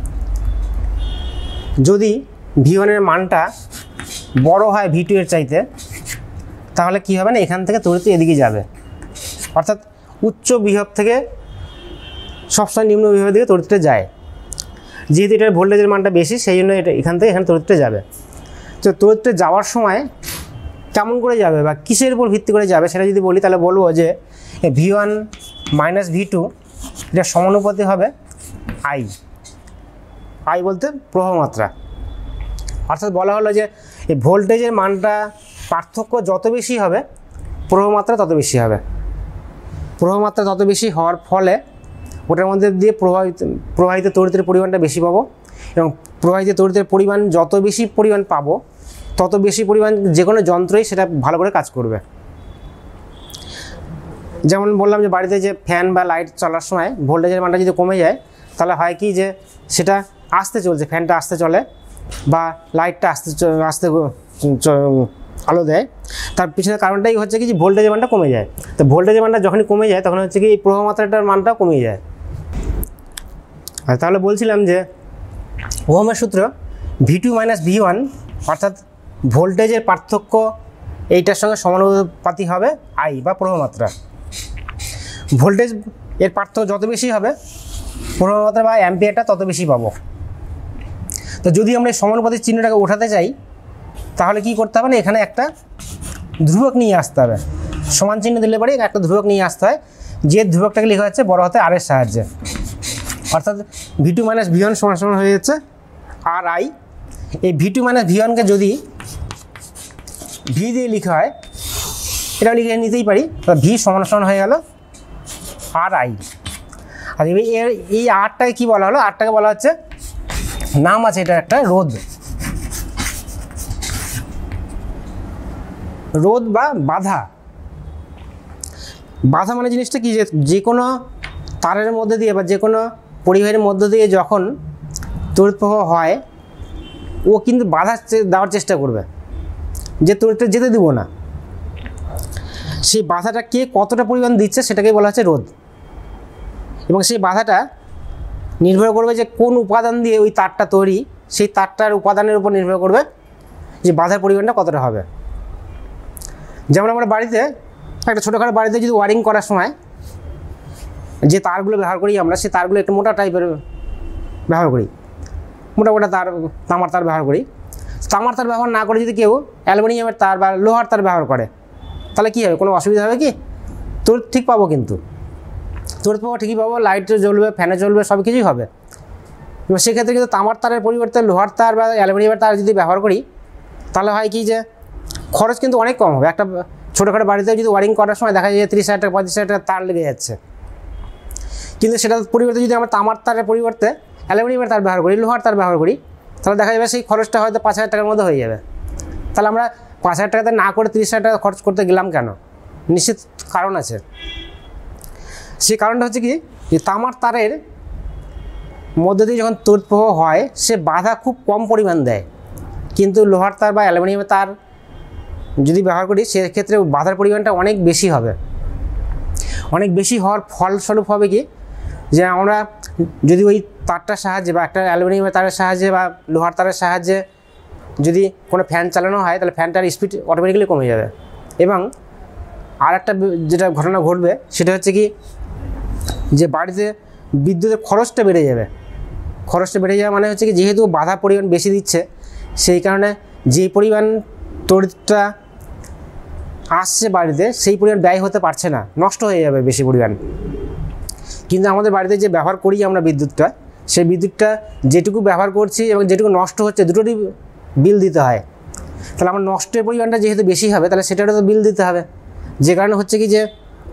যদি V1 এর মানটা বড় হয় V2 এর চাইতে, তাহলে কি হবে না, এখান থেকে তড়িৎ এদিকে যাবে, অর্থাৎ উচ্চ বিভব থেকে সবসময় নিম্ন বিভবের দিকে তড়িৎটা যায়। যেহেতু এটার ভোল্টেজের মানটা বেশি, সেই জন্য এটা এখান থেকে এখানে তড়িৎটা যাবে। তো তড়িৎটা যাওয়ার সময় কেমন করে যাবে বা কিসের উপর ভিত্তি করে যাবে সেটা যদি বলি, তাহলে বলবো যে V1 মাইনাস V2 এটা সমানুপাতিক হবে I বলতে প্রবাহ মাত্রা। অর্থাৎ বলা হলো যে এই ভোল্টেজের মানটা পার্থক্য যত বেশি হবে, প্রবাহ মাত্রা তত বেশি হবে। প্রবাহ মাত্রা তত বেশি হওয়ার ফলে ওটার মধ্যে দিয়ে প্রবাহিত তড়িতের পরিমাণটা বেশি পাবো, এবং প্রবাহিত তড়িতের পরিমাণ যত বেশি পরিমাণ পাবো, তত বেশি পরিমাণ যে কোনো যন্ত্রই সেটা ভালো করে কাজ করবে। যেমন বললাম যে বাড়িতে যে ফ্যান বা লাইট চলার সময় ভোল্টেজের মানটা যদি কমে যায়, তাহলে হয় কি যে সেটা আস্তে চলছে, ফ্যানটা আস্তে চলে বা লাইটটা আস্তে আলো দেয়। তার পিছনে কারণটাই হচ্ছে কি যে ভোল্টেজের মানটা কমে যায়। তো ভোল্টেজের মানটা যখনই কমে যায়, তখন হচ্ছে কি এই প্রবাহ মাত্রাটার মানটাও কমে যায়। আর তাহলে বলছিলাম যে ওহমের সূত্র V2 মাইনাস V1, অর্থাৎ ভোল্টেজের পার্থক্য এইটার সঙ্গে সমানুপাতিক হবে I বা প্রবাহ মাত্রা। ভোল্টেজ এর পার্থক্য যত বেশি হবে, প্রবাহ মাত্রা বা অ্যাম্পিয়ারটা তত বেশি পাবো। তো যদি আমরা এই সমানুপাতিক চিহ্নটাকে ওঠাতে চাই, তাহলে কি করতে হবে না, এখানে একটা ধ্রুবক নিয়ে আসতে হবে। সমান চিহ্ন দিলে পরে একটা ধ্রুবক নিয়ে আসতে হয়, যে ধ্রুবকটাকে লেখা হচ্ছে বড় হাতে আর এর সাহায্যে, অর্থাৎ V2 মাইনাস V1 সমান সমান হয়ে যাচ্ছে আর আই। এই V2 মাইনাস V1কে যদি ভি দিয়ে লেখা হয়, এটাও লিখে নিতেই পারি, ভি সমান সমান হয়ে গেল আর আই। আর এই আরটাকে কী বলা হলো, আরটাকে বলা হচ্ছে নাম আছে, এটা একটা রোধ, রোধ বা বাধা। বাধা মানে জিনিসটা কি, যে কোনো তারের মধ্যে দিয়ে বা যে কোনো পরিবাহের মধ্য দিয়ে যখন তড়িৎ প্রবাহ হয়, ও কিন্তু বাধা দেওয়ার চেষ্টা করবে, যে তড়িৎটা যেতে দিব না। সেই বাধাটা কে কতটা পরিমাণ দিচ্ছে সেটাকেই বলা হচ্ছে রোধ। এবং সেই বাধাটা নির্ভর করবে যে কোন উপাদান দিয়ে ওই তারটা তৈরি, সেই তারটার উপাদানের উপর নির্ভর করবে যে বাধার পরিমাণটা কতটা হবে। যেমন আমরা বাড়িতে একটা ছোটোখাটো বাড়িতে যদি ওয়ারিং করার সময় যে তারগুলো ব্যবহার করি আমরা, সেই তারগুলো একটু মোটা টাইপের ব্যবহার করি, মোটা মোটা তার, তামার তার ব্যবহার করি। তামার তার ব্যবহার না করে যদি কেউ অ্যালুমিনিয়ামের তার বা লোহার তার ব্যবহার করে, তাহলে কী হবে, কোনো অসুবিধা হবে কি? তড়িৎ ঠিক পাবো, কিন্তু তড়িৎ পাবো ঠিকই পাবো, লাইট জ্বলবে, ফ্যানে জ্বলবে, সব কিছুই হবে। এবার সেক্ষেত্রে কিন্তু তামার তারের পরিবর্তে লোহার তার বা অ্যালুমিনিয়ামের তার যদি ব্যবহার করি, তাহলে হয় কি যে খরচ কিন্তু অনেক কম হবে। একটা ছোটোখাটো বাড়িতে যদি ওয়ারিং করার সময় দেখা যায় যে 30,000 টাকা 35,000 টাকা তার লেগে যাচ্ছে, কিন্তু সেটার পরিবর্তে যদি আমরা তামার তারের পরিবর্তে অ্যালুমিনিয়ামের তার ব্যবহার করি, লোহার তার ব্যবহার করি, তাহলে দেখা যাবে সেই খরচটা হয়তো 5,000 টাকার মধ্যে হয়ে যাবে। তাহলে আমরা 5,000 টাকাতে না করে 30,000 টাকা খরচ করতে গেলাম কেন? নিশ্চিত কারণ আছে। সেই কারণটা হচ্ছে কি, যে তামার তারের মধ্যে দিয়ে যখন তড়িৎ প্রবাহ হয়, সে বাধা খুব কম পরিমাণ দেয়, কিন্তু লোহার তার বা অ্যালুমিনিয়ামের তার যদি ব্যবহার করি, সেক্ষেত্রে বাধার পরিমাণটা অনেক বেশি হবে। অনেক বেশি হওয়ার ফলস্বরূপ হবে কি, যে আমরা যদি ওই তারটার সাহায্যে বা একটা অ্যালুমিনিয়ামের তারের সাহায্যে বা লোহার তারের সাহায্যে যদি কোনো ফ্যান চালানো হয়, তাহলে ফ্যানটার স্পিড অটোমেটিক্যালি কমে যাবে। এবং আর একটা যেটা ঘটনা ঘটবে, সেটা হচ্ছে কি, যে বাড়িতে বিদ্যুতের খরচটা বেড়ে যাবে। খরচটা বেড়ে যাওয়া মানে হচ্ছে কি, যেহেতু বাধা পরিমাণ বেশি দিচ্ছে, সেই কারণে যে পরিমাণ তড়িৎটা আসছে বাড়িতে, সেই পরিমাণ ব্যয় হতে পারছে না, নষ্ট হয়ে যাবে বেশি পরিমাণ। কিন্তু আমাদের বাড়িতে যে ব্যবহার করি আমরা বিদ্যুৎটা, সেই বিদ্যুৎটা যেটুকু ব্যবহার করছি এবং যেটুকু নষ্ট হচ্ছে, দুটোরই বিল দিতে হয়। তাহলে আমার নষ্টের পরিমাণটা যেহেতু বেশি হবে, তাহলে সেটারও তো বিল দিতে হবে। যে কারণে হচ্ছে কি, যে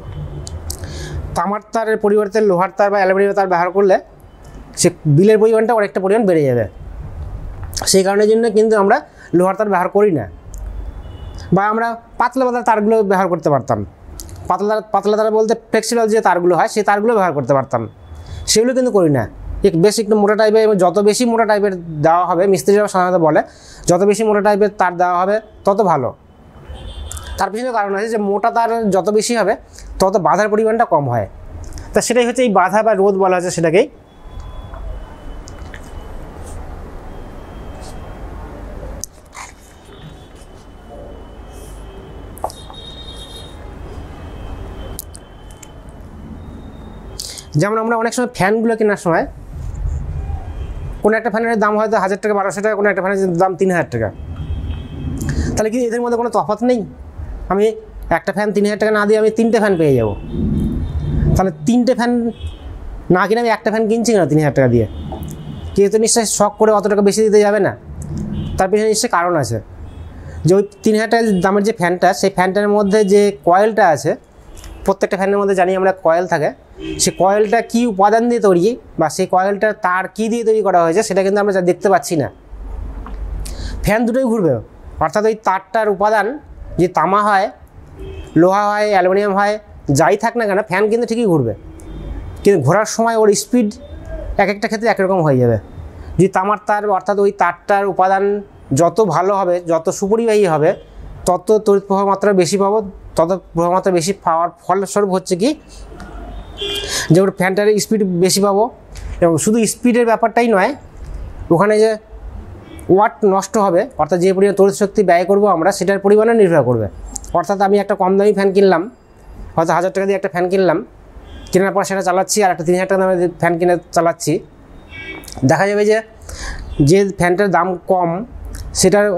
তামার তারের পরিবর্তে লোহার তার বা অ্যালুমিনিয়ামের তার ব্যবহার করলে সে বিলের পরিমাণটা অনেকটা পরিমাণ বেড়ে যাবে। সেই কারণের জন্য কিন্তু আমরা লোহার তার ব্যবহার করি না, বা আমরা পাতলা পাতলা তারগুলো ব্যবহার করতে পারতাম। পাতলা তার বলতে ফ্লেক্সিবল যে তারগুলো হয়, সেই তারগুলো ব্যবহার করতে পারতাম, সেগুলো কিন্তু করি না। বেশ একটু মোটা টাইপের, এবং যত বেশি মোটা টাইপের দেওয়া হবে, মিস্ত্রিরা সাধারণত বলে যত বেশি মোটা টাইপের তার দেওয়া হবে তত ভালো। তার পিছনে কারণ আছে যে মোটা তার যত বেশি হবে তত বাধার পরিমাণটা কম হয়। তা সেটাই হচ্ছে এই বাধা বা রোধ বলা হচ্ছে সেটাকেই। যেমন আমরা অনেক সময় ফ্যানগুলো কেনার সময় কোনো একটা ফ্যানের দাম হয়তো 1,000 টাকা 1,200 টাকা, কোনো একটা ফ্যানের দাম 3,000 টাকা। তাহলে কি এদের মধ্যে কোনো তফাৎ নেই? আমি একটা ফ্যান 3,000 টাকা না দিয়ে আমি 3টে ফ্যান পেয়ে যাব। তাহলে 3টে ফ্যান না কিনে আমি একটা ফ্যান কিনছি না 3,000 টাকা দিয়ে, কেউ তো নিশ্চয়ই শখ করে অত টাকা বেশি দিতে যাবে না। তার পিছনে নিশ্চয়ই কারণ আছে, যে ওই 3,000 টাকা দামের যে ফ্যানটা, সেই ফ্যানটার মধ্যে যে কয়েলটা আছে, প্রত্যেকটা ফ্যানের মধ্যে জানি আমরা কয়েল থাকে, সেই কয়েলটা কী উপাদান দিয়ে তৈরি বা সেই কয়েলটার তার কী দিয়ে তৈরি করা হয়েছে, সেটা কিন্তু আমরা দেখতে পাচ্ছি না। ফ্যান দুটোই ঘুরবে, অর্থাৎ ওই তারটার উপাদান যে তামা হয়, লোহা হয়, অ্যালুমিনিয়াম হয়, যাই থাক না কেন, ফ্যান কিন্তু ঠিকই ঘুরবে, কিন্তু ঘোরার সময় ওর স্পিড এক একটা ক্ষেত্রে একরকম হয়ে যাবে। যদি তামার তার অর্থাৎ ওই তারটার উপাদান যত ভালো হবে, যত সুপরিবাহী হবে, তত তড়িৎ প্রবাহ মাত্রা বেশি পাবো, তত প্রবাহ মাত্রা বেশি পাওয়ার ফলস্বরূপ হচ্ছে কি, যে ওর ফ্যানটার স্পিড বেশি পাবো। এবং শুধু স্পিডের ব্যাপারটাই নয়, ওখানে যে ওয়াট নষ্ট হবে, অর্থাৎ যে পরিমাণ তড়িৎ শক্তি ব্যয় করবো আমরা, সেটার পরিমাণে নির্ভর করবে। অর্থাৎ আমি একটা কম দামি ফ্যান কিনলাম, হয়তো 1,000 টাকা দিয়ে একটা ফ্যান কিনলাম, কেনার পর সেটা চালাচ্ছি, আর একটা 3,000 টাকা দামের ফ্যান কিনে চালাচ্ছি, দেখা যাবে যে ফ্যানটার দাম কম, সেটার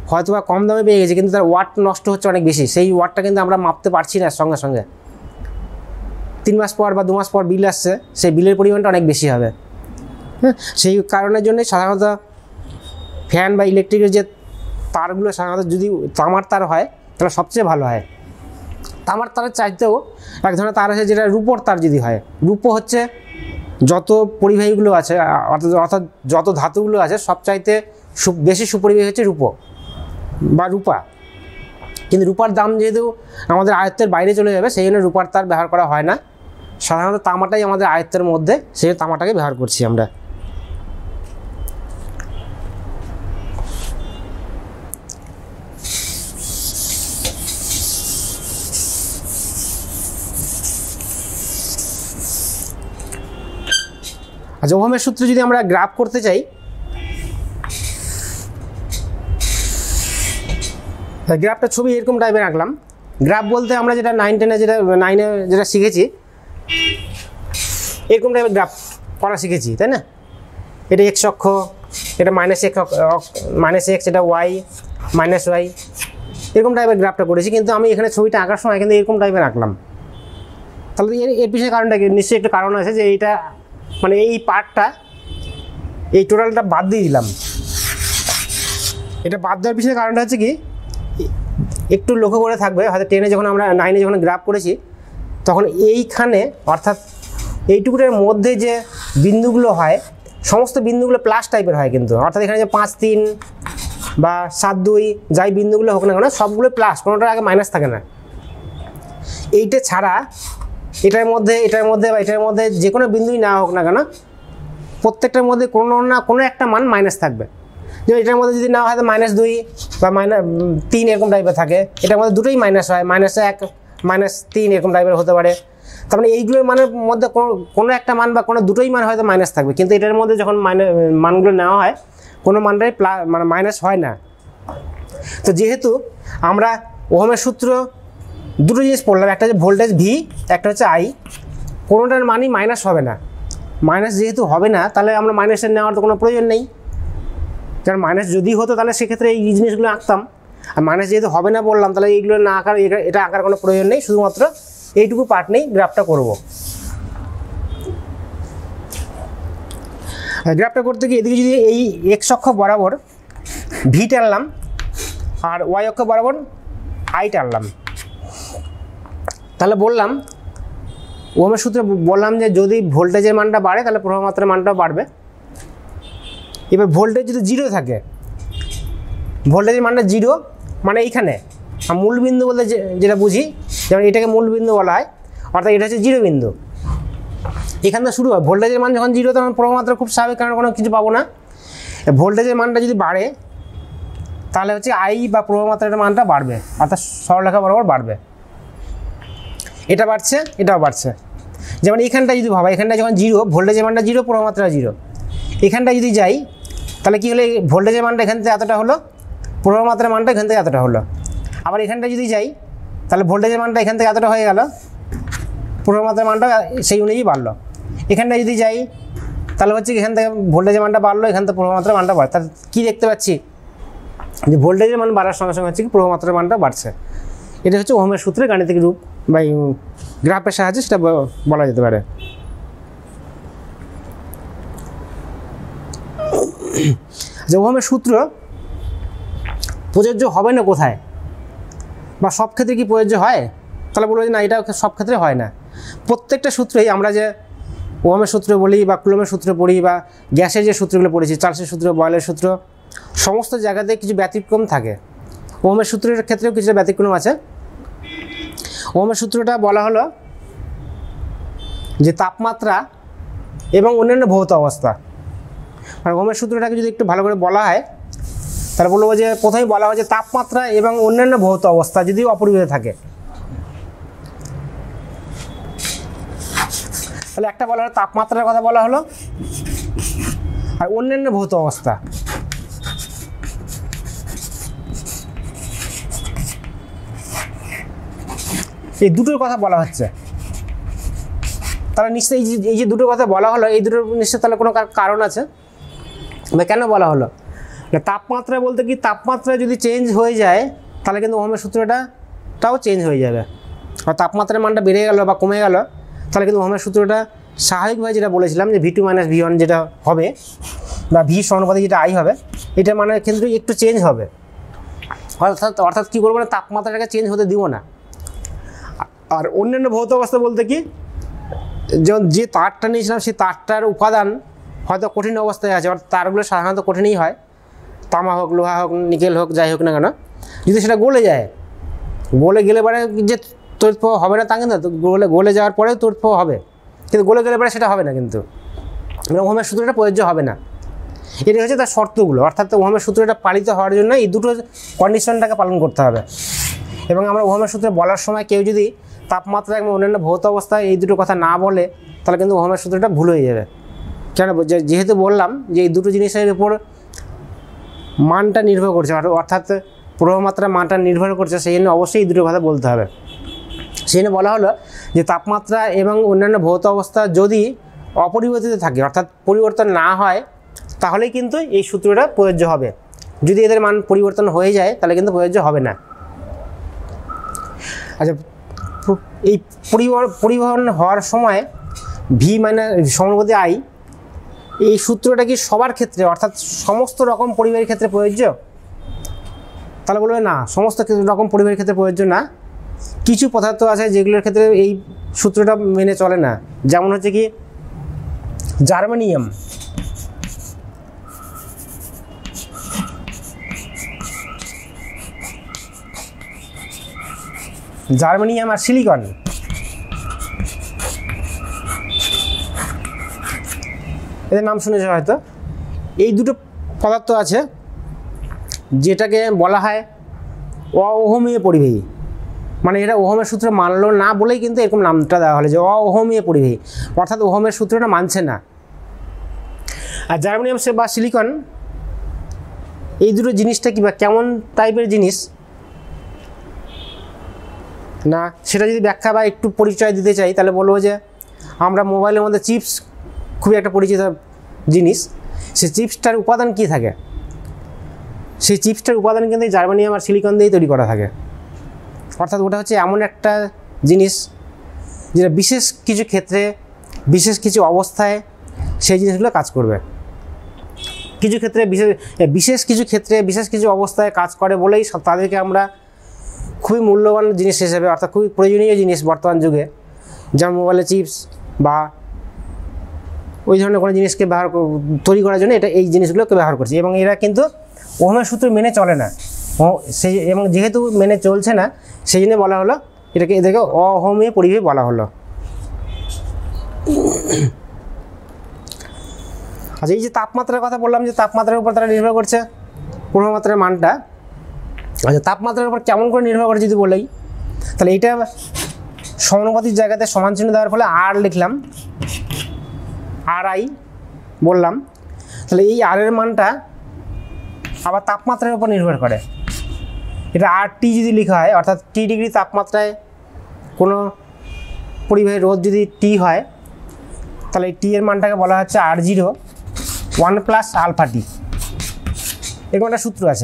হয়তো বা কম দামে পেয়ে গেছি, কিন্তু তার ওয়াট নষ্ট হচ্ছে অনেক বেশি, সেই ওয়াটটা কিন্তু আমরা মাপতে পারছি না সঙ্গে সঙ্গে। 3 মাস পর বা 2 মাস পর বিল আসছে, সেই বিলের পরিমাণটা অনেক বেশি হবে। হ্যাঁ, সেই কারণের জন্যই সাধারণত ফ্যান বা ইলেকট্রিকের যে তারগুলো সাধারণত যদি তামার তার হয় তাহলে সবচেয়ে ভালো হয়। তামার তারের চাইতেও এক ধরনের তার আছে যেটা রূপোর তার যদি হয়। রূপো হচ্ছে যত পরিবাহীগুলো আছে অর্থাৎ যত ধাতুগুলো আছে সবচাইতে বেশি সুপরিবাহী হচ্ছে রূপো বা রূপা। কিন্তু রূপার দাম যেহেতু আমাদের আয়ত্তের বাইরে চলে যাবে, সেই জন্য রূপার তার ব্যবহার করা হয় না। সাধারণত তামাটাই আমাদের আয়ত্তের মধ্যে, সেই তামাটাকে ব্যবহার করছি আমরা। আচ্ছা, ওহমের সূত্র যদি আমরা গ্রাফ করতে চাই, গ্রাফটা ছবি এরকম টাইপের আঁকলাম। গ্রাফ বলতে আমরা যেটা 9-10 যেটা শিখেছি, এরকম টাইপের গ্রাফ করা শিখেছি, তাই না? এটা এক্স অক্ষ, এটা -x, এটা ওয়াই -y, এরকম টাইপের গ্রাফটা করেছি। কিন্তু আমি এখানে ছবিটা আঁকার সময় কিন্তু এরকম টাইপের আঁকলাম। তাহলে এর পিছনে কারণটা কি? নিশ্চয়ই একটা কারণ আছে যে এইটা মানে এই পার্টটা, এই টোটালটা বাদ দিয়ে দিলাম। এটা বাদ দেওয়ার পিছনে কারণটা হচ্ছে কি, একটু লক্ষ্য করে থাকবে, হয়তো 10-এ যখন আমরা 9-এ যখন গ্রাফ করেছি তখন এইখানে অর্থাৎ এইটুকুটার মধ্যে যে বিন্দুগুলো হয় সমস্ত বিন্দুগুলো প্লাস টাইপের হয়, কিন্তু অর্থাৎ এখানে যে 5-3 বা 7-2 যাই বিন্দুগুলো হোক না কেন সবগুলো প্লাস, কোনোটার আগে মাইনাস থাকে না। এইটা ছাড়া এটার মধ্যে বা এটার মধ্যে যে কোনো বিন্দুই না হোক না কেন প্রত্যেকটার মধ্যে কোনো না কোনো একটা মান মাইনাস থাকবে। যেমন এটার মধ্যে যদি না হয় তো -2 বা -3 এরকম টাইপের থাকে, এটার মধ্যে দুটোই মাইনাস হয়, -1 -3 এরকম টাইপের হতে পারে। তার মানে এইগুলোর মানের মধ্যে কোনো একটা মান বা কোনো দুটোই মান হয়তো মাইনাস থাকবে, কিন্তু এটার মধ্যে যখন মানগুলো নেওয়া হয় কোনো মানটাই মানে মাইনাস হয় না। তো যেহেতু আমরা ওহমের সূত্র দুটো জিনিস পড়লাম, একটা হচ্ছে ভোল্টেজ ভি, একটা হচ্ছে আই, কোনোটার মানই মাইনাস হবে না। মাইনাস যেহেতু হবে না তাহলে আমরা মাইনাসের নেওয়ার তো কোনো প্রয়োজন নেই, কারণ মাইনাস যদি হতো তাহলে সেক্ষেত্রে এই জিনিসগুলো আঁকতাম। আর মাইনাস যেহেতু হবে না বললাম, তাহলে এইগুলো না আঁকার, এটা আঁকার কোনো প্রয়োজন নেই, শুধুমাত্র এইটুকু পার্ট নেই গ্রাফটা করব। গ্রাফটা করতে গিয়ে এদিকে যদি এই এক্স অক্ষ বরাবর ভি টানলাম আর ওয়াই অক্ষ বরাবর আই টানলাম, তাহলে বললাম ওহমের সূত্রে বললাম যে যদি ভোল্টেজের মানটা বাড়ে তাহলে প্রবাহমাত্রার মানটাও বাড়বে। এবার ভোল্টেজ যদি 0 থাকে, ভোল্টেজের মানটা 0 মানে এইখানে মূল বিন্দু বলতে যেটা বুঝি, যেমন এটাকে মূল বিন্দু বলা হয়, অর্থাৎ এটা হচ্ছে 0 বিন্দু। এখান থেকে শুরু হয় ভোল্টেজের মান যখন 0 তখন প্রবাহমাত্রা খুব স্বাভাবিক, কারণ কোনো কিছু পাবো না। ভোল্টেজের মানটা যদি বাড়ে তাহলে হচ্ছে আই বা প্রবাহমাত্রার মানটা বাড়বে, অর্থাৎ সরলরেখা বরাবর বাড়বে। এটা বাড়ছে, এটাও বাড়ছে। যেমন এখানটা যদি ভাবা, এখানটা যখন 0, ভোল্টেজের মানটা 0, প্রবাহমাত্রা 0, এখানটা যদি যাই তাহলে কী হলো, ভোল্টেজের মানটা এখান থেকে এতটা হলো, প্রবাহমাত্রার মানটা এখান থেকে এতটা হলো। আবার এখানটা যদি যাই তাহলে ভোল্টেজের মানটা এখান থেকে এতটা হয়ে গেল, প্রবাহমাত্রার মানটা সেই অনুযায়ী বাড়লো। এখানটা যদি যাই তাহলে হচ্ছে এখান থেকে ভোল্টেজের মানটা বাড়লো, এখান থেকে প্রবাহমাত্রার মানটা বাড়ে। তাহলে কী দেখতে পাচ্ছি যে ভোল্টেজের মান বাড়ার সঙ্গে সঙ্গে হচ্ছে কি প্রবাহমাত্রার মানটা বাড়ছে। এটা হচ্ছে ওহমের সূত্রের গাণিতিক রূপ বা গ্রাফের সাহায্যে সেটা বলা যেতে পারে। যে ওহমের সূত্র প্রযোজ্য হবে না কোথায় বা সব ক্ষেত্রে কি প্রযোজ্য হয়, তাহলে বলবো যে না, এটা সব ক্ষেত্রে হয় না। প্রত্যেকটা সূত্রেই আমরা যে ওহমের সূত্র বলি বা কুলমের সূত্র পড়ি বা গ্যাসের যে সূত্রগুলো পড়েছি, চার্লসের সূত্র, বয়েলের সূত্র, সমস্ত জায়গাতে কিছু ব্যতিক্রম থাকে। ওহমের সূত্রের ক্ষেত্রেও কিছুটা ব্যতিক্রম আছে। ওহমের সূত্রটা বলা হলো যে তাপমাত্রা এবং অন্যান্য ভৌত অবস্থা। আর ওহমের সূত্রটাকে যদি একটু ভালো করে বলা হয় তাহলে বলবো যে প্রথমেই বলা হয় যে তাপমাত্রা এবং অন্যান্য ভৌত অবস্থা যদি অপরিবর্তিত থাকে, তাহলে একটা বলা হলো তাপমাত্রার কথা বলা হলো, আর অন্যান্য ভৌত অবস্থা এই দুটোর কথা বলা হচ্ছে। তাহলে নিশ্চয়ই এই যে দুটো কথা বলা হলো, এই দুটোর নিশ্চয়ই তাহলে কোনো কারণ আছে বা কেন বলা হলো। তাপমাত্রা বলতে কি, তাপমাত্রা যদি চেঞ্জ হয়ে যায় তাহলে কিন্তু ওহমের সূত্রটাও চেঞ্জ হয়ে যাবে। আর তাপমাত্রার মানটা বেড়ে গেল বা কমে গেল তাহলে কিন্তু ওহমের সূত্রটা স্বাভাবিকভাবে যেটা বলেছিলাম যে V2 - V1 যেটা হবে বা ভি সমানুপাতিক যেটা আই হবে, এটা মানে কিন্তু একটু চেঞ্জ হবে। অর্থাৎ কী করবো না, তাপমাত্রাটাকে চেঞ্জ হতে দিব না। আর অন্যান্য ভৌত অবস্থা বলতে কি, যেমন যে তারটা নিয়েছিলাম সেই তারটার উপাদান হয়তো কঠিন অবস্থায় আছে, অর্থাৎ তারগুলো সাধারণত কঠিনই হয়, তামা হোক, লোহা হোক, নিকেল হোক, যাই হোক না কেন, যদি সেটা গলে যায়, গলে গেলে পরে যে তড়িৎ প্রবাহ হবে না তা কিন্তু, গলে যাওয়ার পরেও তড়িৎ প্রবাহ হবে, কিন্তু গলে গেলে পরে সেটা হবে না, কিন্তু ওহমের সূত্রটা প্রযোজ্য হবে না। এটা হচ্ছে তার শর্তগুলো। অর্থাৎ ওহমের সূত্রটা পালিত হওয়ার জন্য এই দুটো কন্ডিশনটাকে পালন করতে হবে। এবং আমরা ওহমের সূত্রে বলার সময় কেউ যদি তাপমাত্রা এবং অন্যান্য ভৌত অবস্থায় এই দুটো কথা না বলে তাহলে কিন্তু ওহমের সূত্রটা ভুল হয়ে যাবে। কেন, যেহেতু বললাম যে এই দুটো জিনিসের উপর মানটা নির্ভর করছে, অর্থাৎ প্রবাহমাত্রার মানটা নির্ভর করছে, সেই জন্য অবশ্যই এই দুটো কথা বলতে হবে। সেই জন্য বলা হলো যে তাপমাত্রা এবং অন্যান্য ভৌত অবস্থা যদি অপরিবর্তিত থাকে, অর্থাৎ পরিবর্তন না হয়, তাহলেই কিন্তু এই সূত্রটা প্রযোজ্য হবে। যদি এদের মান পরিবর্তন হয়ে যায় তাহলে কিন্তু প্রযোজ্য হবে না। আচ্ছা, এই পরিবহন হওয়ার সময় ভি সমানুপাতিক আই, এই সূত্রটা কি সবার ক্ষেত্রে, অর্থাৎ সমস্ত রকম পরিবাহের ক্ষেত্রে প্রযোজ্য? তাহলে বলবে না, সমস্ত রকম পরিবাহের ক্ষেত্রে প্রযোজ্য না। কিছু পদার্থ আছে যেগুলোর ক্ষেত্রে এই সূত্রটা মেনে চলে না। যেমন হচ্ছে কি জার্মেনিয়াম, আর সিলিকন, এদের নাম শুনেছ হয়তো। এই দুটো পদার্থ আছে যেটাকে বলা হয় অওহমীয় পরিবাহী, মানে এটা ওহমের সূত্র মানলো না বলেই কিন্তু এরকম নামটা দেওয়া হলো যে অওহমীয় পরিবাহী, অর্থাৎ ওহমের সূত্রটা মানছে না। আর জার্মেনিয়াম বা সিলিকন, এই দুটো জিনিসটা কি বা কেমন টাইপের জিনিস না, সেটা যদি ব্যাখ্যা বা একটু পরিচয় দিতে চাই তাহলে বলবো যে আমরা মোবাইলের মধ্যে চিপস খুবই একটা পরিচিত জিনিস, সেই চিপসটার উপাদান কী থাকে, সেই চিপসটার উপাদান কিন্তু জার্মেনিয়াম আর সিলিকন দিয়েই তৈরি করা থাকে। অর্থাৎ ওটা হচ্ছে এমন একটা জিনিস যেটা বিশেষ কিছু ক্ষেত্রে, বিশেষ কিছু অবস্থায় সেই জিনিসগুলো কাজ করবে। কিছু ক্ষেত্রে বিশেষ কিছু অবস্থায় কাজ করে বলেই তাদেরকে আমরা খুবই মূল্যবান জিনিস হিসেবে, অর্থাৎ খুবই প্রয়োজনীয় জিনিস বর্তমান যুগে, যেমন মোবাইলে চিপস বা ওই ধরনের কোনো জিনিসকে তৈরি করার জন্য এই জিনিসগুলোকে ব্যবহার করছে। এবং এরা কিন্তু ওহমের সূত্র মেনে চলে না, এবং যেহেতু মেনে চলছে না সেই জন্য বলা হলো এদেরকে অওহমীয় পরিবাহী বলা হলো। আচ্ছা, এই যে তাপমাত্রার কথা বললাম যে তাপমাত্রার উপর তারা নির্ভর করছে প্রবাহমাত্রার মানটা। আচ্ছা, তাপমাত্রার উপর কেমন করে নির্ভর করে যদি বলেই, তাহলে এইটা সমানুপাতিক জায়গাতে সমান চিহ্ন দেওয়ার ফলে আর লিখলাম, আর আই বললাম। তাহলে এই আর এর মানটা আবার তাপমাত্রার উপর নির্ভর করে। এটা আর টি যদি লেখা হয়, অর্থাৎ টি ডিগ্রি তাপমাত্রায় কোনো পরিবাহীর রোধ যদি টি হয়, তাহলে এই টি এর মানটাকে বলা হচ্ছে R0 1 + আলফা টি। এরকম একটা সূত্র আছে।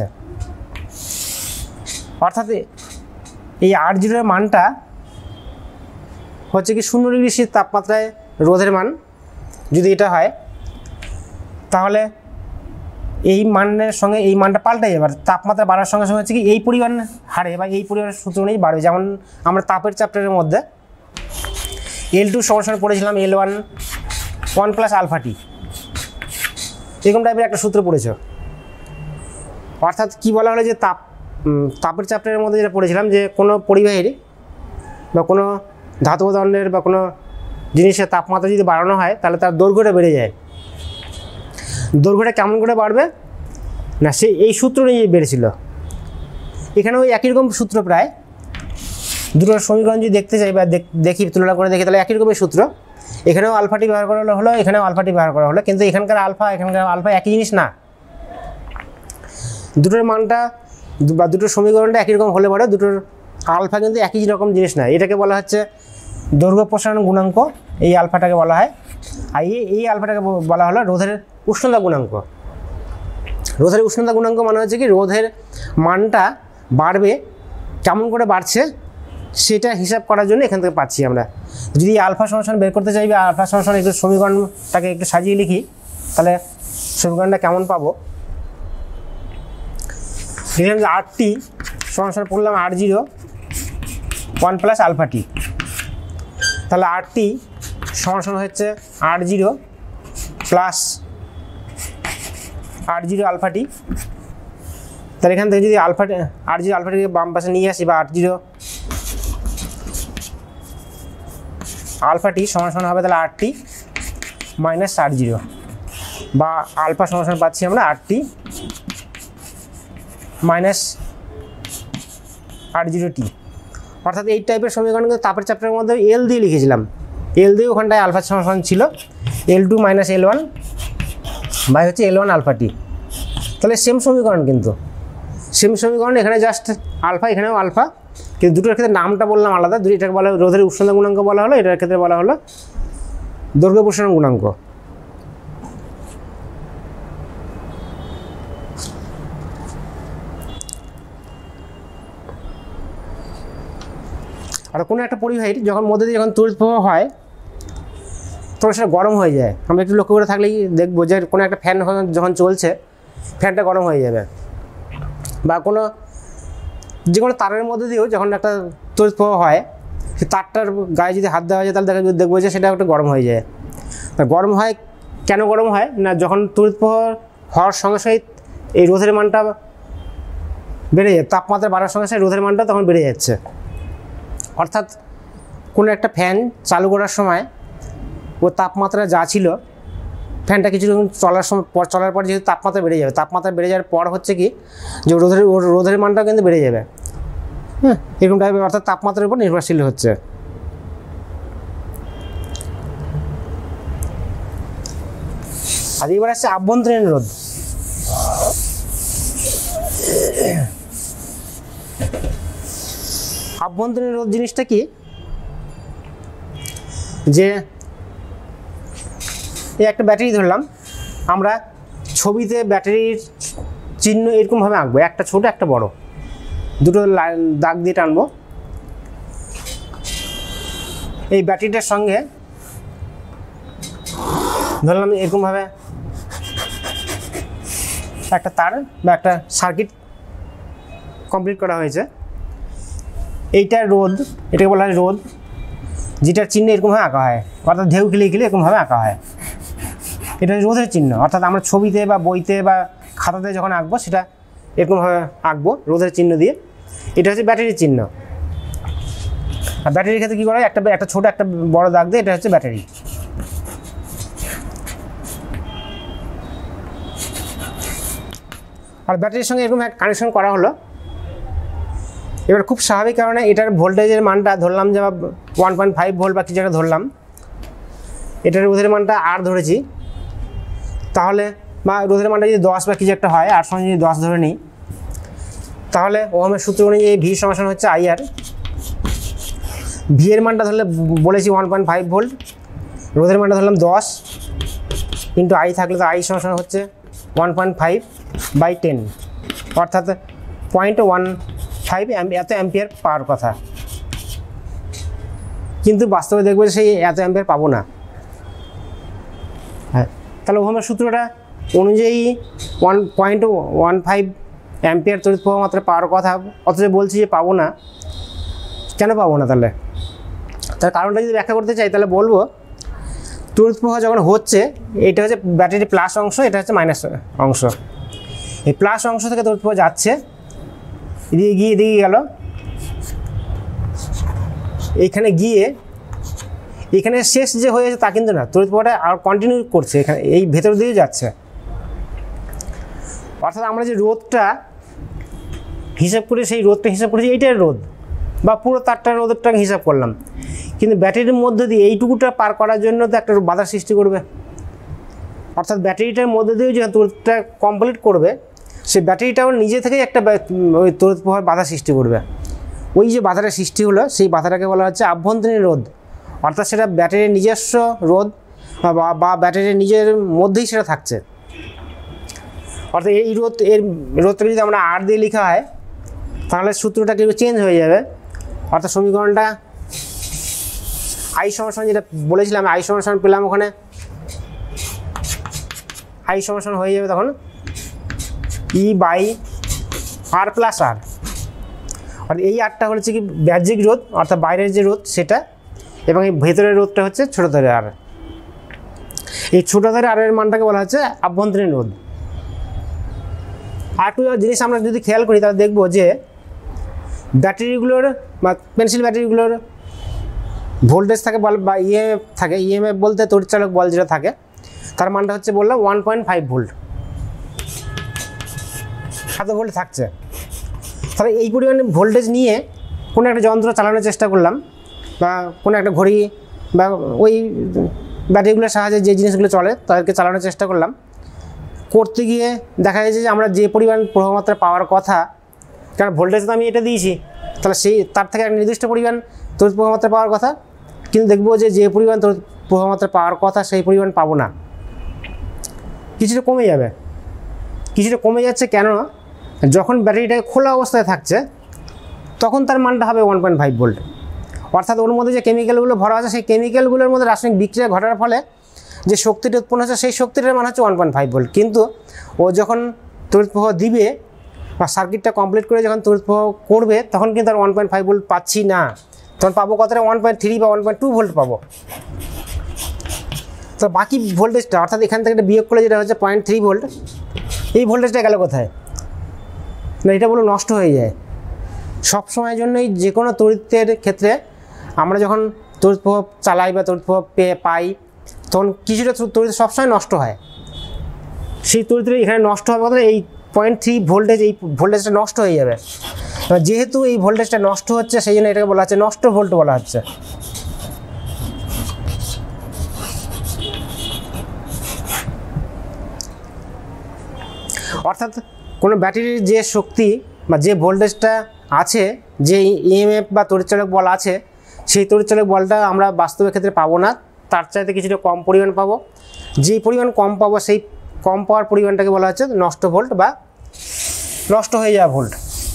অর্থাৎ এই R0 এর মানটা হচ্ছে কি 0 ডিগ্রি সি তাপমাত্রায় রোধের মান যদি এটা হয়, তাহলে এই মানের সঙ্গে এই মানটা পাল্টে যাবে। তাপমাত্রা বাড়ার সঙ্গে সঙ্গে হচ্ছে কি এই পরিমাণ হারে বা এই পরিমাণের সূত্র অনুযায়ী বাড়বে। যেমন আমরা তাপের চ্যাপ্টারের মধ্যে L2 সমান পড়েছিলাম L1 1 + আলফা টি, এরকম টাইপের একটা সূত্র পড়েছ। অর্থাৎ কি বলা হলো যে তাপের চ্যাপ্টারের মধ্যে যেটা পড়েছিলাম যে কোনো পরিবাহীর বা কোনো ধাতব দণ্ডের বা কোনো জিনিসের তাপমাত্রা যদি বাড়ানো হয় তাহলে তার দৈর্ঘ্যটা বেড়ে যায়। দৈর্ঘ্যটা কেমন করে বাড়বে না, সে এই সূত্র নিয়ে বেড়েছিল। এখানেও একই রকম সূত্র, প্রায় দুটোর সমীকরণ যদি দেখতে চাই বা দেখি তুলনা করে দেখি তাহলে একই রকমের সূত্র। এখানেও আলফাটি ব্যবহার করা হলো, এখানেও আলফাটি ব্যবহার করা হলো, কিন্তু এখানকার আলফা একই জিনিস না। দুটোর মানটা বা দুটোর সমীকরণটা একই রকম হলে পরে দুটোর আলফা কিন্তু একই রকম জিনিস না। এটাকে বলা হচ্ছে দৈর্ঘ্য প্রসারণ গুণাঙ্ক, এই আলফাটাকে বলা হয়। আর এই আলফাটাকে বলা হলো রোধের উষ্ণতা গুণাঙ্ক। রোধের উষ্ণতা গুণাঙ্ক মানে হচ্ছে কি রোধের মানটা বাড়বে, কেমন করে বাড়ছে সেটা হিসাব করার জন্য এখান থেকে পাচ্ছি আমরা। যদি আলফা সমান বের করতে চাইবে, আলফা সমান একটু সমীকরণটাকে একটু সাজিয়ে লিখি, তাহলে সমীকরণটা কেমন পাবো। লিখলাম যে আর টি সমান পড়লাম R0 1 প্লাস আলফা টি, তাহলে আর টি সমান হচ্ছে R0 প্লাস R0 আলফা টি। তাহলে এখান থেকে যদি R0 আলফাটিকে বাম পাশে নিয়ে আসি, বা R0 আলফা টি সমান হবে তাহলে আর টি মাইনাস R0, বা আলফা সমান পাচ্ছি আমরা আর টি মাইনাস R0 টি। অর্থাৎ এই টাইপের সমীকরণ কিন্তু তাপের চ্যাপ্টারের মধ্যে এল দিয়ে লিখেছিলাম, এল দিয়ে ওখানটায় আলফা সমান ছিল L2 মাইনাস L1 বাই হচ্ছে L1 আলফা টি। তাহলে সেম সমীকরণ, কিন্তু সেম সমীকরণ, এখানে জাস্ট আলফা, এখানেও আলফা, কিন্তু দুটোর ক্ষেত্রে নামটা বললাম আলাদা। এটাকে বলা রোধের উষ্ণতা গুণাঙ্ক বলা হলো, এটার ক্ষেত্রে বলা হলো দৈর্ঘ্য প্রসারণ গুণাঙ্ক। আর কোনো একটা পরিবাহীর যখন মধ্যে দিয়ে যখন তড়িৎ প্রবাহ হয় তখন সেটা গরম হয়ে যায়। আমরা একটু লক্ষ্য করে থাকলেই দেখবো যে কোনো একটা ফ্যান যখন চলছে ফ্যানটা গরম হয়ে যাবে, বা যে কোনো তারের মধ্যে দিয়েও যখন একটা তড়িৎ প্রবাহ হয় সেই তারটার গায়ে যদি হাত দেওয়া যায় তাহলে দেখবো যে সেটা একটা গরম হয়ে যায়। তা গরম হয় কেন? গরম হয় না যখন তড়িৎ প্রবাহ হওয়ার সঙ্গে সঙ্গে এই রোধের মানটা বেড়ে যায়, তাপমাত্রা বাড়ার সঙ্গে সঙ্গে রোধের মানটা তখন বেড়ে যাচ্ছে। অর্থাৎ কোনো একটা ফ্যান চালু করার সময় ও তাপমাত্রা যা ছিল, ফ্যানটা কিছুক্ষণ চলার পর যেহেতু তাপমাত্রা বেড়ে যাবে, তাপমাত্রা বেড়ে যাওয়ার পর হচ্ছে কি যে রোধের মানটাও কিন্তু বেড়ে যাবে। হ্যাঁ, এরকম টাইপের, অর্থাৎ তাপমাত্রার উপর নির্ভরশীল হচ্ছে। আর এবার আসছে আভ্যন্তরীণ রোধ। আভ্যন্তরীণ রোধ জিনিসটা কি, যে এই একটা ব্যাটারি ধরলাম, আমরা ছবিতে ব্যাটারির চিহ্ন এরকমভাবে আঁকবো, একটা ছোট একটা বড়, দুটো দাগ দিয়ে টানবো। এই ব্যাটারিটার সঙ্গে ধরলাম এরকমভাবে একটা তার বা একটা সার্কিট কমপ্লিট করা হয়েছে। এইটা রোধ, এটাকে বলা হয় রোধ, যেটার চিহ্ন এরকমভাবে আঁকা হয়, অর্থাৎ ঢেউ খেলে এরকমভাবে আঁকা হয়। এটা রোধের চিহ্ন, অর্থাৎ আমরা ছবিতে বা বইতে বা খাতাতে যখন আঁকবো সেটা এরকমভাবে আঁকবো রোধের চিহ্ন দিয়ে। এটা হচ্ছে ব্যাটারির চিহ্ন। আর ব্যাটারির ক্ষেত্রে কী করা হয়, একটা ছোট একটা বড় দাগ দিয়ে, এটা হচ্ছে ব্যাটারি। আর ব্যাটারির সঙ্গে এরকম একটা কানেকশন করা হলো। এবার খুব স্বাভাবিক কারণে এটার ভোল্টেজের মানটা ধরলাম যে 1.5 ভোল্ট বা কিছু একটা ধরলাম, এটার রোধের মানটা আর ধরেছি, তাহলে বা রোধের মানটা যদি 10 বা কিছু একটা হয়, আর সঙ্গে যদি 10 ধরে নিই, তাহলে ওহমের সূত্র অনুযায়ী ভি সমান হচ্ছে IR। ভি এর মানটা ধরলে বলেছি 1.5 ভোল্ট, রোধের মানটা ধরলাম 10 ইন্টু আই থাকলে তো আই সমান হচ্ছে 1.5/10, অর্থাৎ 0.15 এত অ্যাম্পিয়ার পাওয়ার কথা। কিন্তু বাস্তবে দেখবো যে সেই এত অ্যাম্পিয়ার পাবো না। হ্যাঁ, তাহলে ওহমের সূত্রটা অনুযায়ী 1.15 অ্যাম্পিয়ার তড়িৎ প্রবাহ মাত্রা পাওয়ার কথা, অথচ বলছি যে পাবো না। কেন পাবো না? তার কারণটা যদি ব্যাখ্যা করতে চাই তাহলে বলবো তড়িৎ প্রবাহ যখন হচ্ছে, এটা হচ্ছে ব্যাটারির প্লাস অংশ, এটা হচ্ছে মাইনাস অংশ। এই প্লাস অংশ থেকে তড়িৎ প্রবাহ যাচ্ছে, এদিকে গেল, এইখানে গিয়ে এখানে শেষ যে হয়েছে তা কিন্তু না, তড়িৎ প্রবাহটা আর কন্টিনিউ করছে, এখানে এই ভেতর দিয়ে যাচ্ছে। অর্থাৎ আমরা যে রোধটা হিসাব করে, সেই রোধটা হিসাব করেছি এইটার রোধ, বা পুরো তারটার রোধটাকে হিসাব করলাম, কিন্তু ব্যাটারির মধ্যে দিয়ে এইটুকুটা পার করার জন্য তো একটা বাধার সৃষ্টি করবে। অর্থাৎ ব্যাটারিটার মধ্যে দিয়েও যে তড়িৎটা কমপ্লিট করবে, সেই ব্যাটারিটাও নিজে থেকেই একটা ওই তড়িৎ প্রবাহের বাধা সৃষ্টি করবে। ওই যে বাধাটা সৃষ্টি হলো, সেই বাধাটাকে বলা হচ্ছে আভ্যন্তরীণ রোধ। অর্থাৎ সেটা ব্যাটারির নিজস্ব রোধ বা ব্যাটারির নিজের মধ্যেই সেটা থাকছে। অর্থাৎ এই রোধটাকে যদি আমরা আর দিয়ে লেখা হয় তাহলে সূত্রটা কিন্তু চেঞ্জ হয়ে যাবে। অর্থাৎ সমীকরণটা আই সমান যেটা বলেছিলাম আই সমান পেলাম, ওখানে আই সমান হয়ে যাবে তখন ই বাই আর প্লাস আর। আর এই আরটা হচ্ছে কি বাহ্যিক রোধ অর্থাৎ বাইরের যে রোধ সেটা, এবং এই ভেতরের রোধটা হচ্ছে ছোটোধারে আর। এই ছোটোধারে আরের মানটাকে বলা হচ্ছে আভ্যন্তরীণ রোধ। আর একটু জিনিস আমরা যদি খেয়াল করি তাহলে দেখব যে ব্যাটারিগুলোর বা পেন্সিল ব্যাটারিগুলোর ভোল্টেজ থাকে বা ইএমএফ থাকে। ইএমএফ বলতে তড়িৎচালক বল যেটা থাকে তার মানটা হচ্ছে বললাম 1.5 ভোল্ট, এত ভোল্ট থাকছে। তাহলে এই পরিমাণে ভোল্টেজ নিয়ে কোনো একটা যন্ত্র চালানোর চেষ্টা করলাম বা কোনো একটা ঘড়ি বা ওই ব্যাটারিগুলোর সাহায্যে যে জিনিসগুলো চলে তাদেরকে চালানোর চেষ্টা করলাম, করতে গিয়ে দেখা যাচ্ছে যে আমরা যে পরিমাণ প্রবাহমাত্রা পাওয়ার কথা, কারণ ভোল্টেজ তো আমি এটা দিয়েছি, তাহলে তার থেকে একটা নির্দিষ্ট পরিমাণ তড়িৎ প্রবাহমাত্রা পাওয়ার কথা, কিন্তু দেখবো যে পরিমাণ তড়িৎ প্রবাহমাত্রা পাওয়ার কথা সেই পরিমাণ পাবো না, কিছুটা কমে যাবে। কিছুটা কমে যাচ্ছে কেন? যখন ব্যাটারিটাকে খোলা অবস্থায় থাকছে তখন তার মানটা হবে 1.5 ভোল্ট। অর্থাৎ ওর মধ্যে যে কেমিক্যালগুলো ভরা আছে সেই কেমিক্যালগুলোর মধ্যে রাসায়নিক বিক্রিয়া ঘটার ফলে যে শক্তিটা উৎপন্ন হচ্ছে সেই শক্তিটার মান হচ্ছে 1.5 ভোল্ট। কিন্তু ও যখন তড়িৎ প্রবাহ দিবে বা সার্কিটটা কমপ্লিট করে যখন তড়িৎ প্রবাহ করবে তখন কিন্তু আর 1.5 ভোল্ট পাচ্ছি না, তখন পাবো কতটা 1.3 বা 1.2 ভোল্ট পাবো। তো বাকি ভোল্টেজটা অর্থাৎ এখান থেকে একটা বিয়োগ করলে যেটা হচ্ছে 0.3 ভোল্ট, এই ভোল্টেজটা গেল কোথায়? না, এটা বলো নষ্ট হয়ে যায়। সব সময়ের জন্যই যে কোনো তড়িতের ক্ষেত্রে আমরা যখন তড়িৎ প্রবাহ চালাই বা তড়িৎ প্রবাহ পাই তখন কিছুটা তড়িৎ সবসময় নষ্ট হয়। সেই তড়িৎটা এখানে নষ্ট হবে কথা এই 0.3 ভোল্টেজ, এই ভোল্টেজটা নষ্ট হয়ে যাবে। যেহেতু এই ভোল্টেজটা নষ্ট হচ্ছে সেই জন্য এটাকে বলা হচ্ছে নষ্ট ভোল্ট বলা হচ্ছে। অর্থাৎ কোনো ব্যাটারির যে শক্তি বা যে ভোল্টেজটা আছে, যে ইএমএফ বা তড়িৎচালক বল আছে, সেই তড়িৎচালক বলটা আমরা বাস্তবের ক্ষেত্রে পাবো না, তার চাইতে কিছুটা কম পরিমাণ পাবো। যেই পরিমাণ কম পাবো সেই কম পাওয়ার পরিমাণটাকে বলা হচ্ছে নষ্ট ভোল্ট বা নষ্ট হয়ে যাওয়া ভোল্ট।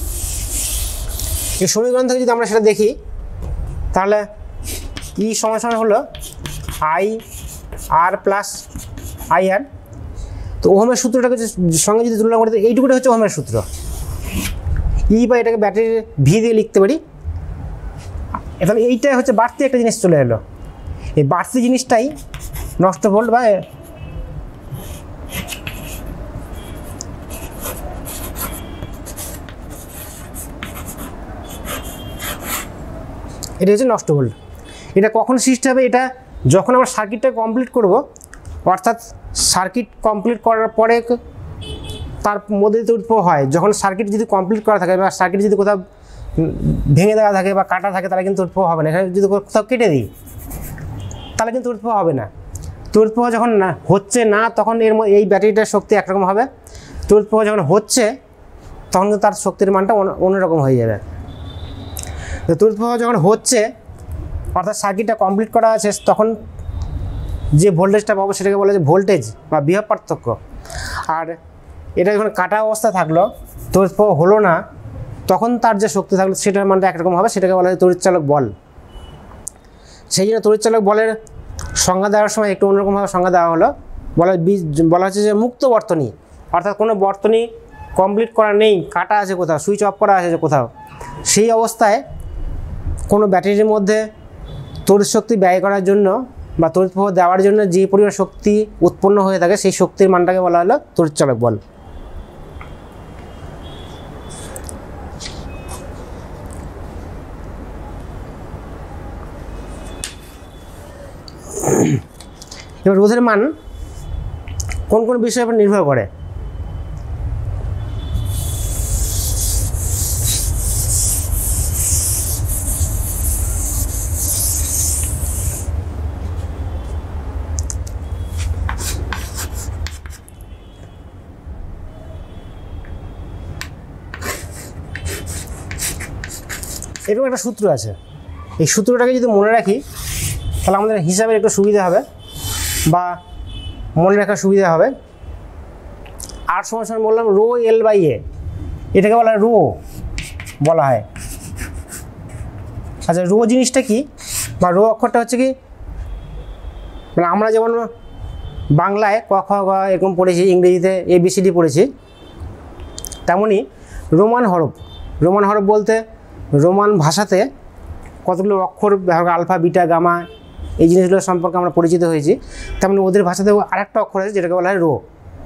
এই সমীকরণ থেকে যদি আমরা সেটা দেখি তাহলে ই সমান হলো I R plus I R. তো ওহমের সূত্রটাকে সঙ্গে যদি তুলনা করি এইটুকুটা হচ্ছে ওহমের সূত্র। ই বা এটাকে ব্যাটারির ভি দিয়ে লিখতে পারি। তাহলে এইটাই হচ্ছে বাড়তি একটা জিনিস চলে এলো। এই বাড়তি জিনিসটাই নষ্ট ভোল্ট বা এটা হচ্ছে নষ্ট ভোল্ট। এটা কখন সৃষ্টি হবে? এটা যখন আমরা সার্কিটটা কমপ্লিট করব, অর্থাৎ সার্কিট কমপ্লিট করার পরে তার মধ্যে তড়িৎ প্রবাহ হয়। যখন সার্কিট যদি কমপ্লিট করা থাকে বা সার্কিট যদি কোথাও ভেঙে দেওয়া থাকে বা কাটা থাকে তাহলে কিন্তু তড়িৎ প্রবাহ হবে না। এখানে যদি কোথাও কেটে দিই তাহলে কিন্তু তড়িৎ প্রবাহ হবে না। তড়িৎ প্রবাহ যখন হচ্ছে না তখন এই ব্যাটারিটার শক্তি একরকম হবে, তড়িৎ প্রবাহ যখন হচ্ছে তখন কিন্তু তার শক্তির মানটা অন্যরকম হয়ে যাবে। তো তড়িৎ প্রবাহ যখন হচ্ছে অর্থাৎ সার্কিটটা কমপ্লিট করা আছে তখন যে ভোল্টেজটা পাবো সেটাকে বলা যায় ভোল্টেজ বা বিভব পার্থক্য। আর এটা যখন কাটা অবস্থা থাকলো, তড়িৎ প্রবাহ হলো না, তখন তার যে শক্তি থাকলো সেটার মানটা একরকম হবে, সেটাকে বলা হয় তড়িৎচালক বল। সেই জন্য তড়িৎচালক বলের সংজ্ঞা দেওয়ার সময় একটু অন্যরকমভাবে সংজ্ঞা দেওয়া হলো। বলা হচ্ছে যে মুক্ত বর্তনী, অর্থাৎ কোনো বর্তনী কমপ্লিট করা নেই, কাটা আছে কোথাও, সুইচ অফ করা আছে কোথাও, সেই অবস্থায় কোনো ব্যাটারির মধ্যে তড়িৎ শক্তি ব্যয় করার জন্য বা তড়িৎ প্রবাহ দেওয়ার জন্য যে পরিমাণ শক্তি উৎপন্ন হয়ে থাকে সেই শক্তির মানটাকে বলা হলো তড়িৎচালক বল। এবার রোধের মান কোন কোন বিষয়ের উপর নির্ভর করে? এরকম একটা সূত্র আছে। এই সূত্রটাকে যদি মনে রাখি তাহলে আমাদের হিসাবের একটু সুবিধা হবে বা মনে রাখার সুবিধা হবে। আর সমান বললাম রো এল বাই এ, এটাকে বলা হয় রো বলা হয়। আচ্ছা রো জিনিসটা কি, বা রো অক্ষরটা হচ্ছে কি, মানে আমরা যেমন বাংলায় ক খ গ এরকম পড়েছি, ইংরেজিতে ABCD পড়েছি, তেমনই রোমান হরফ। রোমান হরফ বলতে রোমান ভাষাতে কতগুলো অক্ষর, আলফা বিটা গামা এই জিনিসগুলো সম্পর্কে আমরা পরিচিত হয়েছি, তেমনি ওদের ভাষাতেও আরেকটা অক্ষর আছে যেটাকে বলা হয় রো।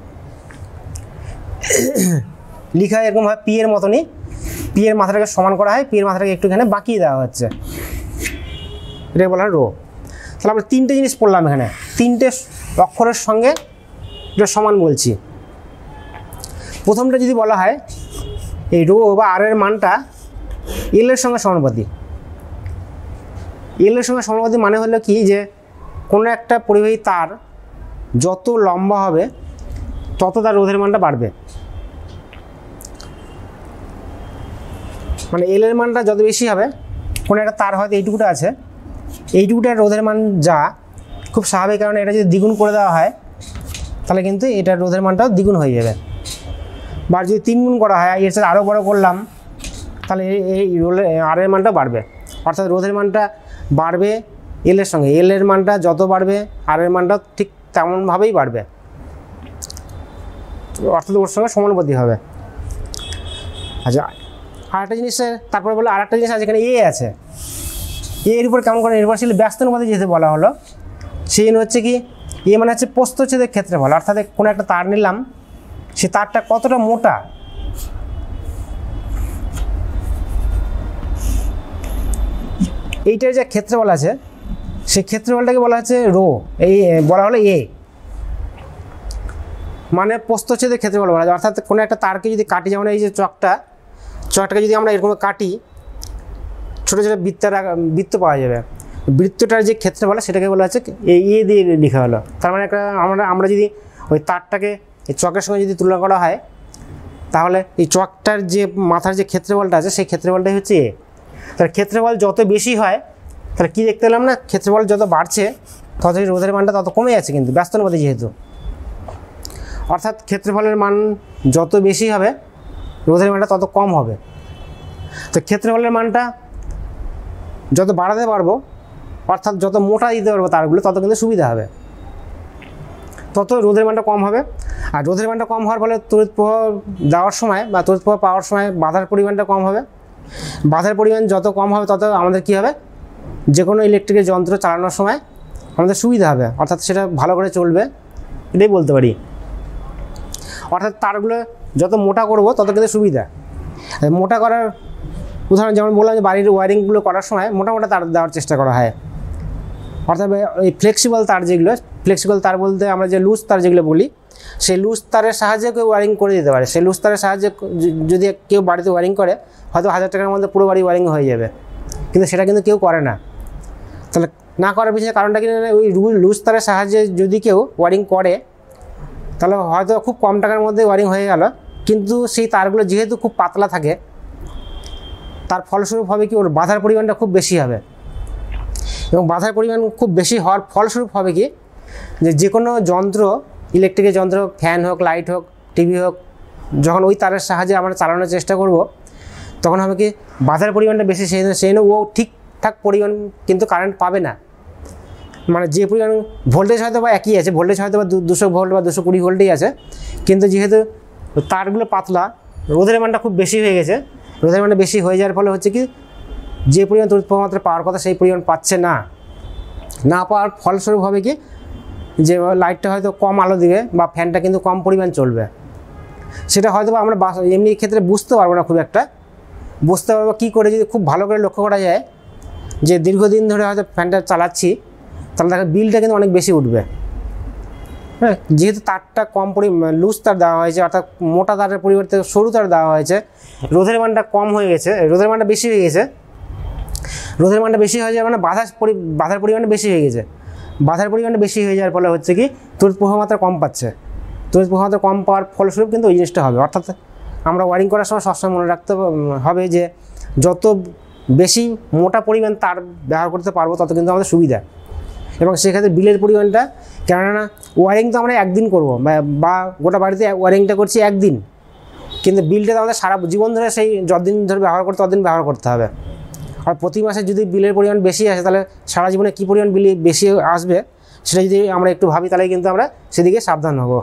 লিখা এরকম হয় পি এর মতনই, পি এর মাথাটাকে সমান করা হয়, পি এর মাথাটাকে একটুখানি বাঁকিয়ে দেওয়া হচ্ছে, এটাকে বলা হয় রো। তাহলে আমরা তিনটে জিনিস পড়লাম এখানে, তিনটে অক্ষরের সঙ্গে এটা সমান বলছি। প্রথমটা যদি বলা হয় এই রো বা আর এর মানটা এল এর সঙ্গে সমানুপাতিক। এল এর সঙ্গে সমানুপাতিক মানে হলো কি, যে কোনো একটা পরিবাহী তার যত লম্বা হবে তত তার রোধের মানটা বাড়বে। মানে এল এর মানটা যত বেশি হবে, কোনো একটা তার হয়তো এইটুকুটা আছে, এইটুকুটার রোধের মান যা খুব স্বাভাবিক, কারণ এটা যদি দ্বিগুণ করে দেওয়া হয় তাহলে কিন্তু এটার রোধের মানটাও দ্বিগুণ হয়ে যাবে। বা যদি 3 গুণ করা হয়, এর সাথে আরও বড় করলাম, তাহলে এই আর এর মানটা বাড়বে। অর্থাৎ রোধের মানটা বাড়বে এল এর সঙ্গে, এল এর মানটা যত বাড়বে আর এর মানটা ঠিক তেমনভাবেই বাড়বে, অর্থাৎ ওর সঙ্গে সমানুপাতিক হবে। আচ্ছা আরেকটা জিনিসের তারপরে বলে আরেকটা জিনিস আছে, এখানে এ আছে, এর উপর কেমন করে নির্ভরশীল ব্যস্ত অনুপাতে যেহেতু বলা হলো, সেই হচ্ছে কি এ মানে হচ্ছে প্রস্থচ্ছেদের ক্ষেত্রফল। অর্থাৎ কোনো একটা তার নিলাম, সে তারটা কতটা মোটা, এইটার যে ক্ষেত্রফল আছে সেই ক্ষেত্রফলটাকে বলা হচ্ছে রো, এই বলা হলো এ, মানে প্রস্থচ্ছেদের ক্ষেত্রফল বলা যায়। অর্থাৎ কোনো একটা তারকে যদি কাটি, যেমন এই যে চকটাকে যদি আমরা এরকম কাটি, ছোটো ছোটো বৃত্ত পাওয়া যাবে, বৃত্তটার যে ক্ষেত্রফল সেটাকে বলা হচ্ছে এ দিয়ে লেখা হলো। তার মানে একটা আমরা যদি ওই তারটাকে এই চকের সঙ্গে যদি তুলনা করা হয়, তাহলে এই চকটার যে মাথার যে ক্ষেত্রফলটা আছে সেই ক্ষেত্রফলটাই হচ্ছে এ। তার ক্ষেত্রফল যত বেশি হয়, তাহলে কী দেখতে পেলাম না, ক্ষেত্রফল যত বাড়ছে তত রোধের মানটা তত কমে যাচ্ছে, কিন্তু ব্যস্ত অনুপাতে যেহেতু। অর্থাৎ ক্ষেত্রফলের মান যত বেশি হবে রোধের মানটা তত কম হবে। তো ক্ষেত্রফলের মানটা যত বাড়াতে পারবো, অর্থাৎ যত মোটা দিতে পারবো তারগুলো, তত কিন্তু সুবিধা হবে, তত রোধের মানটা কম হবে। আর রোধের মানটা কম হওয়ার ফলে তড়িৎ প্রবাহ দেওয়ার সময় বা তড়িৎ প্রবাহ পাওয়ার সময় বাধার পরিমাণটা কম হবে। বাধার পরিমাণ যত কম হবে তত আমাদের কী হবে, যে কোনো ইলেকট্রিকের যন্ত্র চালানোর সময় আমাদের সুবিধা হবে, অর্থাৎ সেটা ভালো করে চলবে, এটাই বলতে পারি। অর্থাৎ তারগুলো যত মোটা করব তত কিন্তু সুবিধা। মোটা করার উদাহরণ যেমন বললাম, যে বাড়ির ওয়ারিংগুলো করার সময় মোটা মোটা তার দেওয়ার চেষ্টা করা হয়। অর্থাৎ এই ফ্লেক্সিবল তার যেগুলো, ফ্লেক্সিবল তার বলতে আমরা যে লুজ তার যেগুলো বলি, সেই লুজ তারের সাহায্যে কেউ ওয়ারিং করে দিতে পারে। সেই লুজ তারের সাহায্যে যদি কেউ বাড়িতে ওয়ারিং করে, হয়তো 1000 টাকার মধ্যে পুরো বাড়ি ওয়ারিং হয়ে যাবে, কিন্তু সেটা কিন্তু কেউ করে না। তাহলে না করার পিছনে কারণটা কি, ওই লুজ তারের সাহায্যে যদি কেউ ওয়ারিং করে, তাহলে হয়তো খুব কম টাকার মধ্যে ওয়ারিং হয়ে গেল, কিন্তু সেই তারগুলো যেহেতু খুব পাতলা থাকে, তার ফলস্বরূপ হবে কি, ওর বাধার পরিমাণটা খুব বেশি হবে। এবং বাধার পরিমাণ খুব বেশি হওয়ার ফলস্বরূপ হবে কি, যে কোনো যন্ত্র, ইলেকট্রিকের যন্ত্র, ফ্যান হোক, লাইট হোক, টিভি হোক, যখন ওই তারের সাহায্যে আমরা চালানোর চেষ্টা করব, তখন হবে কি বাধার পরিমাণটা বেশি, সেই ও ঠিকঠাক পরিমাণ কিন্তু কারেন্ট পাবে না। মানে যে পরিমাণ ভোল্টেজ হয়তো বা একই আছে, ভোল্টেজ হয়তো বা 200 ভোল্ট বা 220 ভোল্টেই আছে, কিন্তু যেহেতু তারগুলো পাতলা, রোধের মানটা খুব বেশি হয়ে গেছে, রোধের মানটা বেশি হয়ে যাওয়ার ফলে হচ্ছে কি, যে পরিমাণ তড়িৎ প্রবাহ মাত্রা পাওয়ার কথা সেই পরিমাণ পাচ্ছে না। না পাওয়ার ফলস্বরূপ হবে কি, যে লাইটটা হয়তো কম আলো দিবে বা ফ্যানটা কিন্তু কম পরিমাণ চলবে। সেটা হয়তো বা আমরা এমনি ক্ষেত্রে বুঝতে পারবো না খুব একটা। বুঝতে পারবো কী করে, যদি খুব ভালো করে লক্ষ্য করা যায় যে দীর্ঘদিন ধরে হয়তো ফ্যানটা চালাচ্ছি, তাহলে তাকে বিলটা কিন্তু অনেক বেশি উঠবে। হ্যাঁ, যেহেতু তারটা কম লুজ তার দেওয়া হয়েছে, অর্থাৎ মোটা তারের পরিবর্তে সরু তার দেওয়া হয়েছে, রোধের মানটা কম হয়ে গেছে, রোধের মানটা বেশি হয়ে গেছে। রোধের মানটা বেশি হয়ে যাওয়ার মানে বাধার পরিমাণটা বেশি হয়ে গেছে। বাধার পরিমাণটা বেশি হয়ে যাওয়ার ফলে হচ্ছে কি, তড়িৎ প্রবাহ মাত্রা কম পাচ্ছে। তড়িৎ প্রবাহ মাত্রা কম পাওয়ার ফলস্বরূপ কিন্তু ওই জিনিসটা হবে। অর্থাৎ আমরা ওয়ারিং করার সময় সবসময় মনে রাখতে হবে যে যত বেশি মোটা পরিমাণ তার ব্যবহার করতে পারবো তত কিন্তু আমাদের সুবিধা। এবং সেক্ষেত্রে বিলের পরিমাণটা, কেননা ওয়ারিং তো আমরা একদিন করব বা গোটা বাড়িতে ওয়ারিংটা করছি একদিন, কিন্তু বিলটা তো আমাদের সারা জীবন ধরে সেই যতদিন ধরে ব্যবহার করতে ততদিন ব্যবহার করতে হবে। আর প্রতি মাসে যদি বিলের পরিমাণ বেশি আসে তাহলে সারা জীবনে কী পরিমাণ বিল বেশি আসবে সেটা যদি আমরা একটু ভাবি তাহলে কিন্তু আমরা সেদিকে সাবধান হব।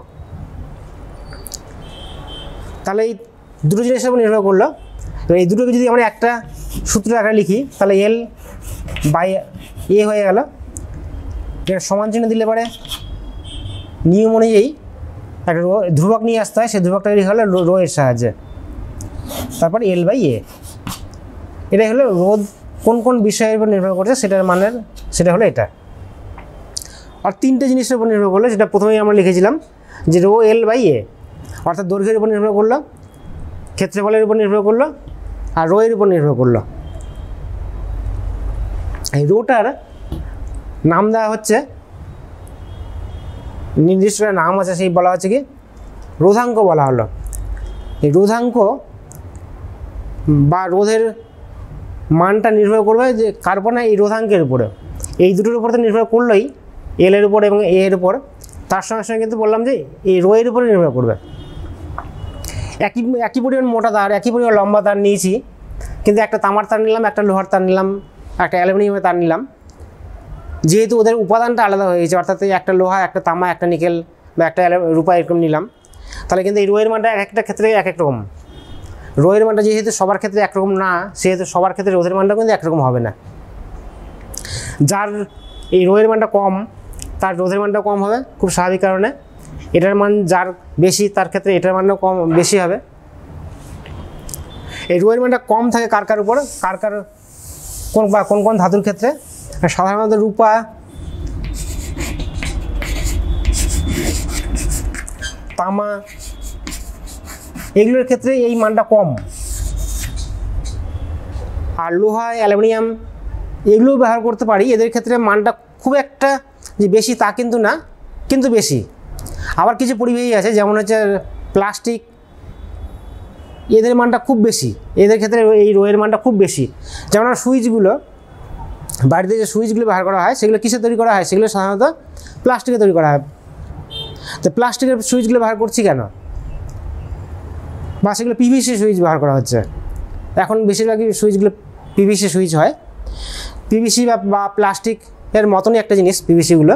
তাহলে এই দুটো জিনিসের উপর নির্ভর করলো। এবার এই দুটোকে যদি আমরা একটা সূত্র আকারে লিখি তাহলে এল বাই এ হয়ে গেল। এটা সমান চিহ্ন দিলে পরে নিয়ম অনুযায়ী একটা ধ্রুবক নিয়ে আসতে হয়, সেই ধ্রুবকটা লিখা হলো রো এর সাহায্যে, তারপর এল বাই এ। এটাই হলো রোধ কোন কোন বিষয়ের উপর নির্ভর করছে সেটার মানের, সেটা হলো এটা। আর তিনটে জিনিসের উপর নির্ভর করলো, যেটা প্রথমেই আমরা লিখেছিলাম যে রো এল বাই এ, অর্থাৎ দৈর্ঘ্যের উপর নির্ভর করলো, ক্ষেত্রফলের উপর নির্ভর করলো, আর রো এর উপর নির্ভর করলো। এই রোটার নাম দেওয়া হচ্ছে, নির্দিষ্ট নাম আছে, সেই বলা হচ্ছে কি রোধাঙ্ক বলা হলো। এই রোধাঙ্ক বা রোধের মানটা নির্ভর করবে যে কার উপর না, এই রোধাঙ্কের উপরে। এই দুটোর উপর তো নির্ভর করলেই, এল এর উপর এবং এ এর উপর, তার সঙ্গে সঙ্গে কিন্তু বললাম যে এই রো এর উপরে নির্ভর করবে। একই পরিমাণ মোটা তার, একই পরিমাণ লম্বা তার নিয়েছি, কিন্তু একটা তামার তার নিলাম, একটা লোহার তার নিলাম, একটা অ্যালুমিনিয়ামের তার নিলাম, যেহেতু ওদের উপাদানটা আলাদা হয়ে গেছে, অর্থাৎ একটা লোহা, একটা তামা, একটা নিকেল বা একটা রূপা এরকম নিলাম, তাহলে কিন্তু এই রোয়ের মানটা এক একটা ক্ষেত্রে এক এক রকম। রোয়ের মানটা যেহেতু সবার ক্ষেত্রে একরকম না, সেহেতু সবার ক্ষেত্রে রোধের মানটা কিন্তু একরকম হবে না। যার এই রোয়ের মানটা কম তার রোধের মানটা কম হবে, খুব স্বাভাবিক কারণে। এটার মান যার বেশি তার ক্ষেত্রে এটার মানটা কম বেশি হবে। এই রোয়ের মানটা কম থাকে কার কার উপর, কোন কোন ধাতুর ক্ষেত্রে, সাধারণত রূপা, তামা এগুলোর ক্ষেত্রে এই মানটা কম। আর লোহা, অ্যালুমিনিয়াম এগুলোও ব্যবহার করতে পারি, এদের ক্ষেত্রে মানটা খুব একটা যে বেশি তা কিন্তু না, কিন্তু বেশি। আবার কিছু পরিবাহী আছে যেমন হচ্ছে প্লাস্টিক, এদের মানটা খুব বেশি, এদের ক্ষেত্রে এই রোয়ের মানটা খুব বেশি। যেমন সুইচগুলো, বাড়িতে যে সুইচগুলো ব্যবহার করা হয় সেগুলো কিসে তৈরি করা হয়, সেগুলো সাধারণত প্লাস্টিকে তৈরি করা হয়। তো প্লাস্টিকের সুইচগুলো ব্যবহার করছি কেন, বা সেগুলো পিভিসি সুইচ ব্যবহার করা হচ্ছে। এখন বেশিরভাগই সুইচগুলো পিভিসি সুইচ হয়। পিভিসি বা প্লাস্টিকের মতনই একটা জিনিস পিভিসিগুলো,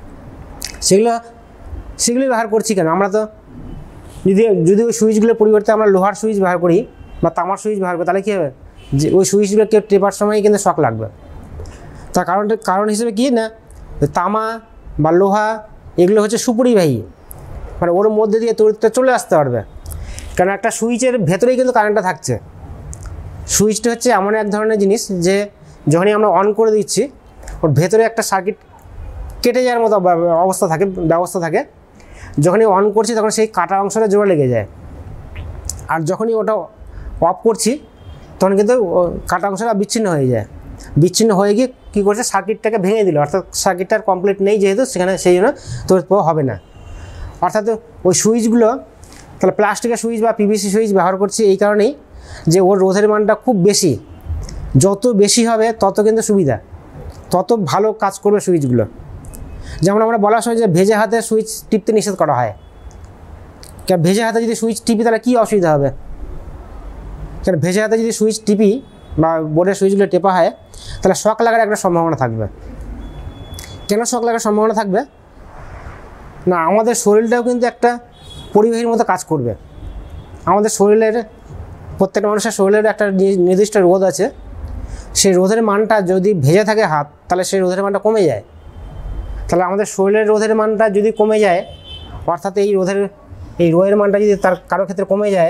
সেগুলো ব্যবহার করছি কেন, আমরা তো যদি ওই সুইচগুলোর পরিবর্তে আমরা লোহার সুইচ ব্যবহার করি বা তামার সুইচ ব্যবহার করি, তাহলে কী হবে, যে ওই সুইচগুলোকে টেপার সময় কিন্তু শক লাগবে। তার কারণ হিসেবে কি না, তামা বা লোহা এগুলো হচ্ছে সুপরিবাহী, মানে ওর মধ্যে দিয়ে তড়িৎটা চলে আসতে পারবে। কারণ একটা সুইচের ভেতরেই কিন্তু কারেন্টটা থাকছে। সুইচটা হচ্ছে এমন এক ধরনের জিনিস যে যখনই আমরা অন করে দিচ্ছি ওর ভেতরে একটা সার্কিট কেটে যাওয়ার মতো ব্যবস্থা থাকে। যখনই অন করছি তখন সেই কাটা অংশটা জোড়া লেগে যায়, আর যখনই ওটা অফ করছি তখন কিন্তু কাটা অংশটা বিচ্ছিন্ন হয়ে যায়। বিচ্ছিন্ন হয়ে গিয়ে কী করছে, সার্কিটটাকে ভেঙে দিল, অর্থাৎ সার্কিটটার কমপ্লিট নেই যেহেতু সেখানে, সেই জন্য তড়িৎ প্রবাহ হবে না। অর্থাৎ ওই সুইচগুলো তাহলে প্লাস্টিকের সুইচ বা পিভিসি সুইচ ব্যবহার করছি এই কারণেই যে ওর রোধের মানটা খুব বেশি। যত বেশি হবে তত কিন্তু সুবিধা, তত ভালো কাজ করবে সুইচগুলো। যেমন আমরা বলার সময় যে ভেজে হাতে সুইচ টিপতে নিষেধ করা হয়, কেন ভেজে হাতে যদি সুইচ টিপি তাহলে কী অসুবিধা হবে, কেন ভেজে হাতে যদি সুইচ টিপি বা বোর্ডের সুইচগুলো টেপা হয় তাহলে শক লাগার একটা সম্ভাবনা থাকবে। কেন শক লাগার সম্ভাবনা থাকবে না, আমাদের শরীরটাও কিন্তু একটা পরিবাহীর মতো কাজ করবে। আমাদের শরীরের প্রত্যেকটা মানুষের শরীরের একটা নির্দিষ্ট রোধ আছে, সেই রোধের মানটা যদি ভেজে থাকে হাত তাহলে সেই রোধের মানটা কমে যায়। তাহলে আমাদের শরীরের রোধের মানটা যদি কমে যায়, অর্থাৎ এই রোয়ের মানটা যদি তার কারো ক্ষেত্রে কমে যায়,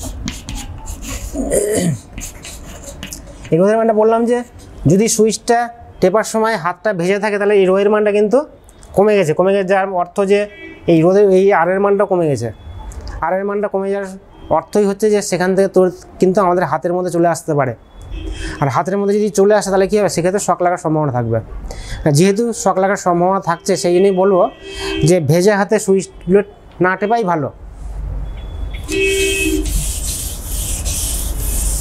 এই রোধের মানটা বললাম যে যদি সুইচটা টেপার সময় হাতটা ভেজে থাকে তাহলে এই রোয়ের মানটা কিন্তু কমে গেছে, যার অর্থ যে এই রোধের এই আরের মানটা কমে গেছে। আরের মানটা কমে যাওয়ার অর্থই হচ্ছে যে সেখান থেকে কিন্তু আমাদের হাতের মধ্যে চলে আসতে পারে, আর হাতের মধ্যে যদি চলে আসে তাহলে কী হবে, সেক্ষেত্রে শক লাগার সম্ভাবনা থাকবে। যেহেতু শক লাগার সম্ভাবনা থাকছে সেই জন্যই বলবো যে ভেজে হাতে সুইচগুলো না টেপাই ভালো।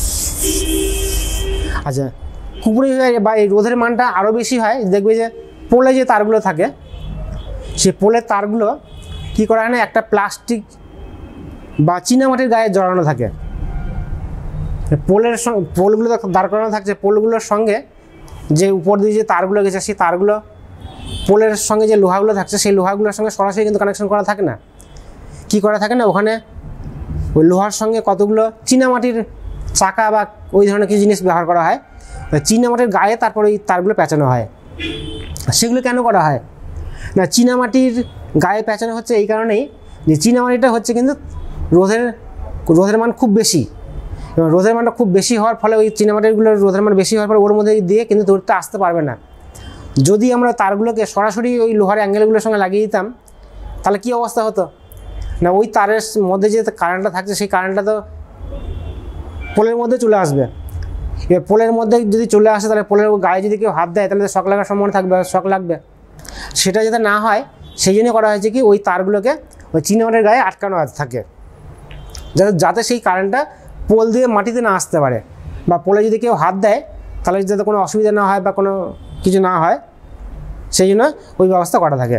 আচ্ছা, কুপুরি বা এই রোধের মানটা আরও বেশি হয়, দেখবে যে পোলে যে তারগুলো থাকে সেই পোলের তারগুলো কী করা হয় না, একটা প্লাস্টিক বা চীনামাটির গায়ে জড়ানো থাকে। পোলের সঙ্গে পোলগুলো দাঁড় করানো থাকছে, পোলগুলোর সঙ্গে যে উপর দিয়ে যে তারগুলো গেছে সেই তারগুলো পোলের সঙ্গে যে লোহাগুলো থাকছে সেই লোহাগুলোর সঙ্গে সরাসরি কিন্তু কানেকশন করা থাকে না। কি করা থাকে না, ওখানে ওই লোহার সঙ্গে কতগুলো চীনামাটির চাকা বা ওই ধরনের কিছু জিনিস ব্যবহার করা হয়, চীনামাটির গায়ে তারপর ওই তারগুলো পেঁচানো হয়। সেগুলো কেন করা হয় না, চীনামাটির গায়ে পেঁচানো হচ্ছে এই কারণেই যে চীনামাটিটা হচ্ছে কিন্তু রোধের মান খুব বেশি, এবং রোধের মানটা খুব বেশি হওয়ার ফলে ওই চীনামাটিগুলোর রোধের মান বেশি হওয়ার পরে ওর মধ্যে দিয়ে কিন্তু তড়িৎটা আসতে পারবে না। যদি আমরা তারগুলোকে সরাসরি ওই লোহার অ্যাঙ্গেলগুলোর সঙ্গে লাগিয়ে দিতাম তাহলে কী অবস্থা হতো না, ওই তারের মধ্যে যে কারেন্টটা থাকছে সেই কারেন্টটা তো পোলের মধ্যে চলে আসবে। এবার পোলের মধ্যে যদি চলে আসে তাহলে পোলের গায়ে যদি কেউ হাত দেয় তাহলে শক লাগার সম্ভাবনা থাকবে, শক লাগবে। সেটা যাতে না হয় সেই জন্য করা হয়েছে কি, ওই তারগুলোকে ওই চীনামাটির গায়ে আটকানো থাকে, যাতে সেই কারেন্টটা পোল দিয়ে মাটিতে না আসতে পারে, বা পোলে যদি কেউ হাত দেয় তাহলে যাতে কোনো অসুবিধা না হয় বা কোনো কিছু না হয়, সেই জন্য ওই ব্যবস্থা করা থাকে।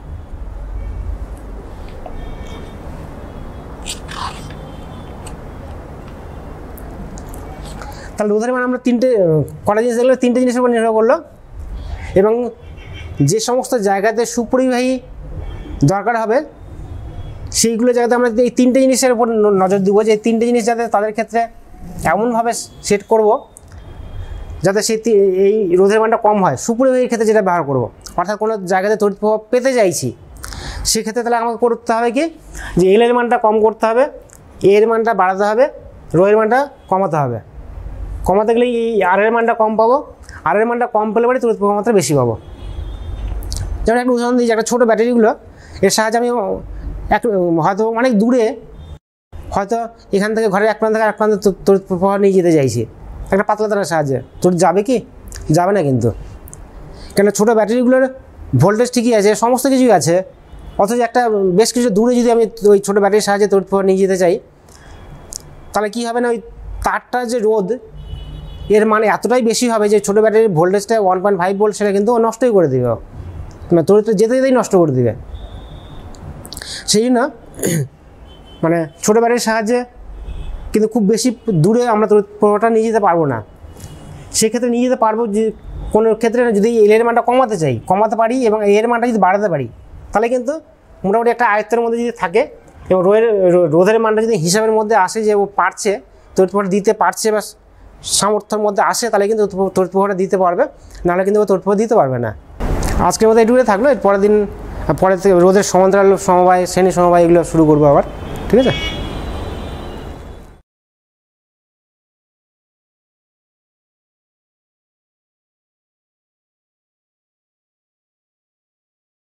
তাহলে রোধের মান আমরা কটা জিনিস দেখলে, তিনটে জিনিসের উপর নির্ভর করলো। এবং যে সমস্ত জায়গাতে সুপরিবাহী দরকার হবে সেইগুলো জায়গাতে আমরা এই তিনটে জিনিসের উপর নজর দিব, যে এই তিনটে জিনিস যাতে তাদের ক্ষেত্রে এমনভাবে সেট করব যাতে এই রোধের মানটা কম হয়। সুপরিবাহীর ক্ষেত্রে যেটা ব্যবহার করব, অর্থাৎ কোনো জায়গাতে তড়িৎ প্রভাব পেতে চাইছি সেক্ষেত্রে তাহলে আমাকে করতে হবে কি, যে এল এর মানটা কম করতে হবে, এর মানটা বাড়াতে হবে, রো এর মানটা কমাতে হবে। কমাতে গেলে এই আর এর মানটা কম পাবো, আর এর মানটা কম পেলে পরে তড়িৎ প্রবাহ মাত্রা বেশি পাবো। যেমন একটা উদাহরণ দিই, যে একটা ছোটো ব্যাটারিগুলো এর সাহায্যে আমি হয়তো অনেক দূরে, হয়তো এখান থেকে ঘরের এক প্রান্ত থেকে এক প্রান্তে তড়িৎ প্রবাহ নিয়ে যেতে চাইছি একটা পাতলা তারের সাহায্যে, তড়িৎ যাবে কি? যাবে না কিন্তু, কেন ছোটো ব্যাটারিগুলোর ভোল্টেজ ঠিকই আছে, সমস্ত কিছুই আছে, অথচ একটা বেশ কিছু দূরে যদি আমি ওই ছোটো ব্যাটারির সাহায্যে তড়িৎ প্রবাহ নিয়ে যেতে চাই তাহলে কী হবে না, ওই তারটার যে রোধ এর মানে এতটাই বেশি হবে যে ছোটো ব্যাটারির ভোল্টেজটা 1.5 ভোল্ট সেটা কিন্তু নষ্টই করে দেবে, মানে তড়িৎটা যেতে যেতেই নষ্ট করে দেবে। সেই জন্য মানে ছোটো ব্যাটারির সাহায্যে কিন্তু খুব বেশি দূরে আমরা তড়িৎ প্রবাহটা নিয়ে যেতে পারবো না। সেক্ষেত্রে নিয়ে যেতে পারবো যে কোনো ক্ষেত্রে যদি এর মানটা কমাতে পারি এবং এর মানটা যদি বাড়াতে পারি তাহলে কিন্তু মোটামুটি একটা আয়ত্তের মধ্যে যদি থাকে এবং রোধের মানটা যদি হিসাবের মধ্যে আসে যে ও পারছে তড়িৎ প্রবাহটা দিতে পারছে বা সামর্থ্যের মধ্যে আসে, তাহলে কিন্তু তড়িৎ প্রবাহটা দিতে পারবে, নাহলে কিন্তু ও তড়িৎ প্রবাহ দিতে পারবে না। আজকের মতো এটুকুই থাকলো, এর পরের দিন পরে থেকে রোধের সমান্তরাল সমবায়, শ্রেণী সমবায় এগুলো শুরু করবো আবার, ঠিক আছে।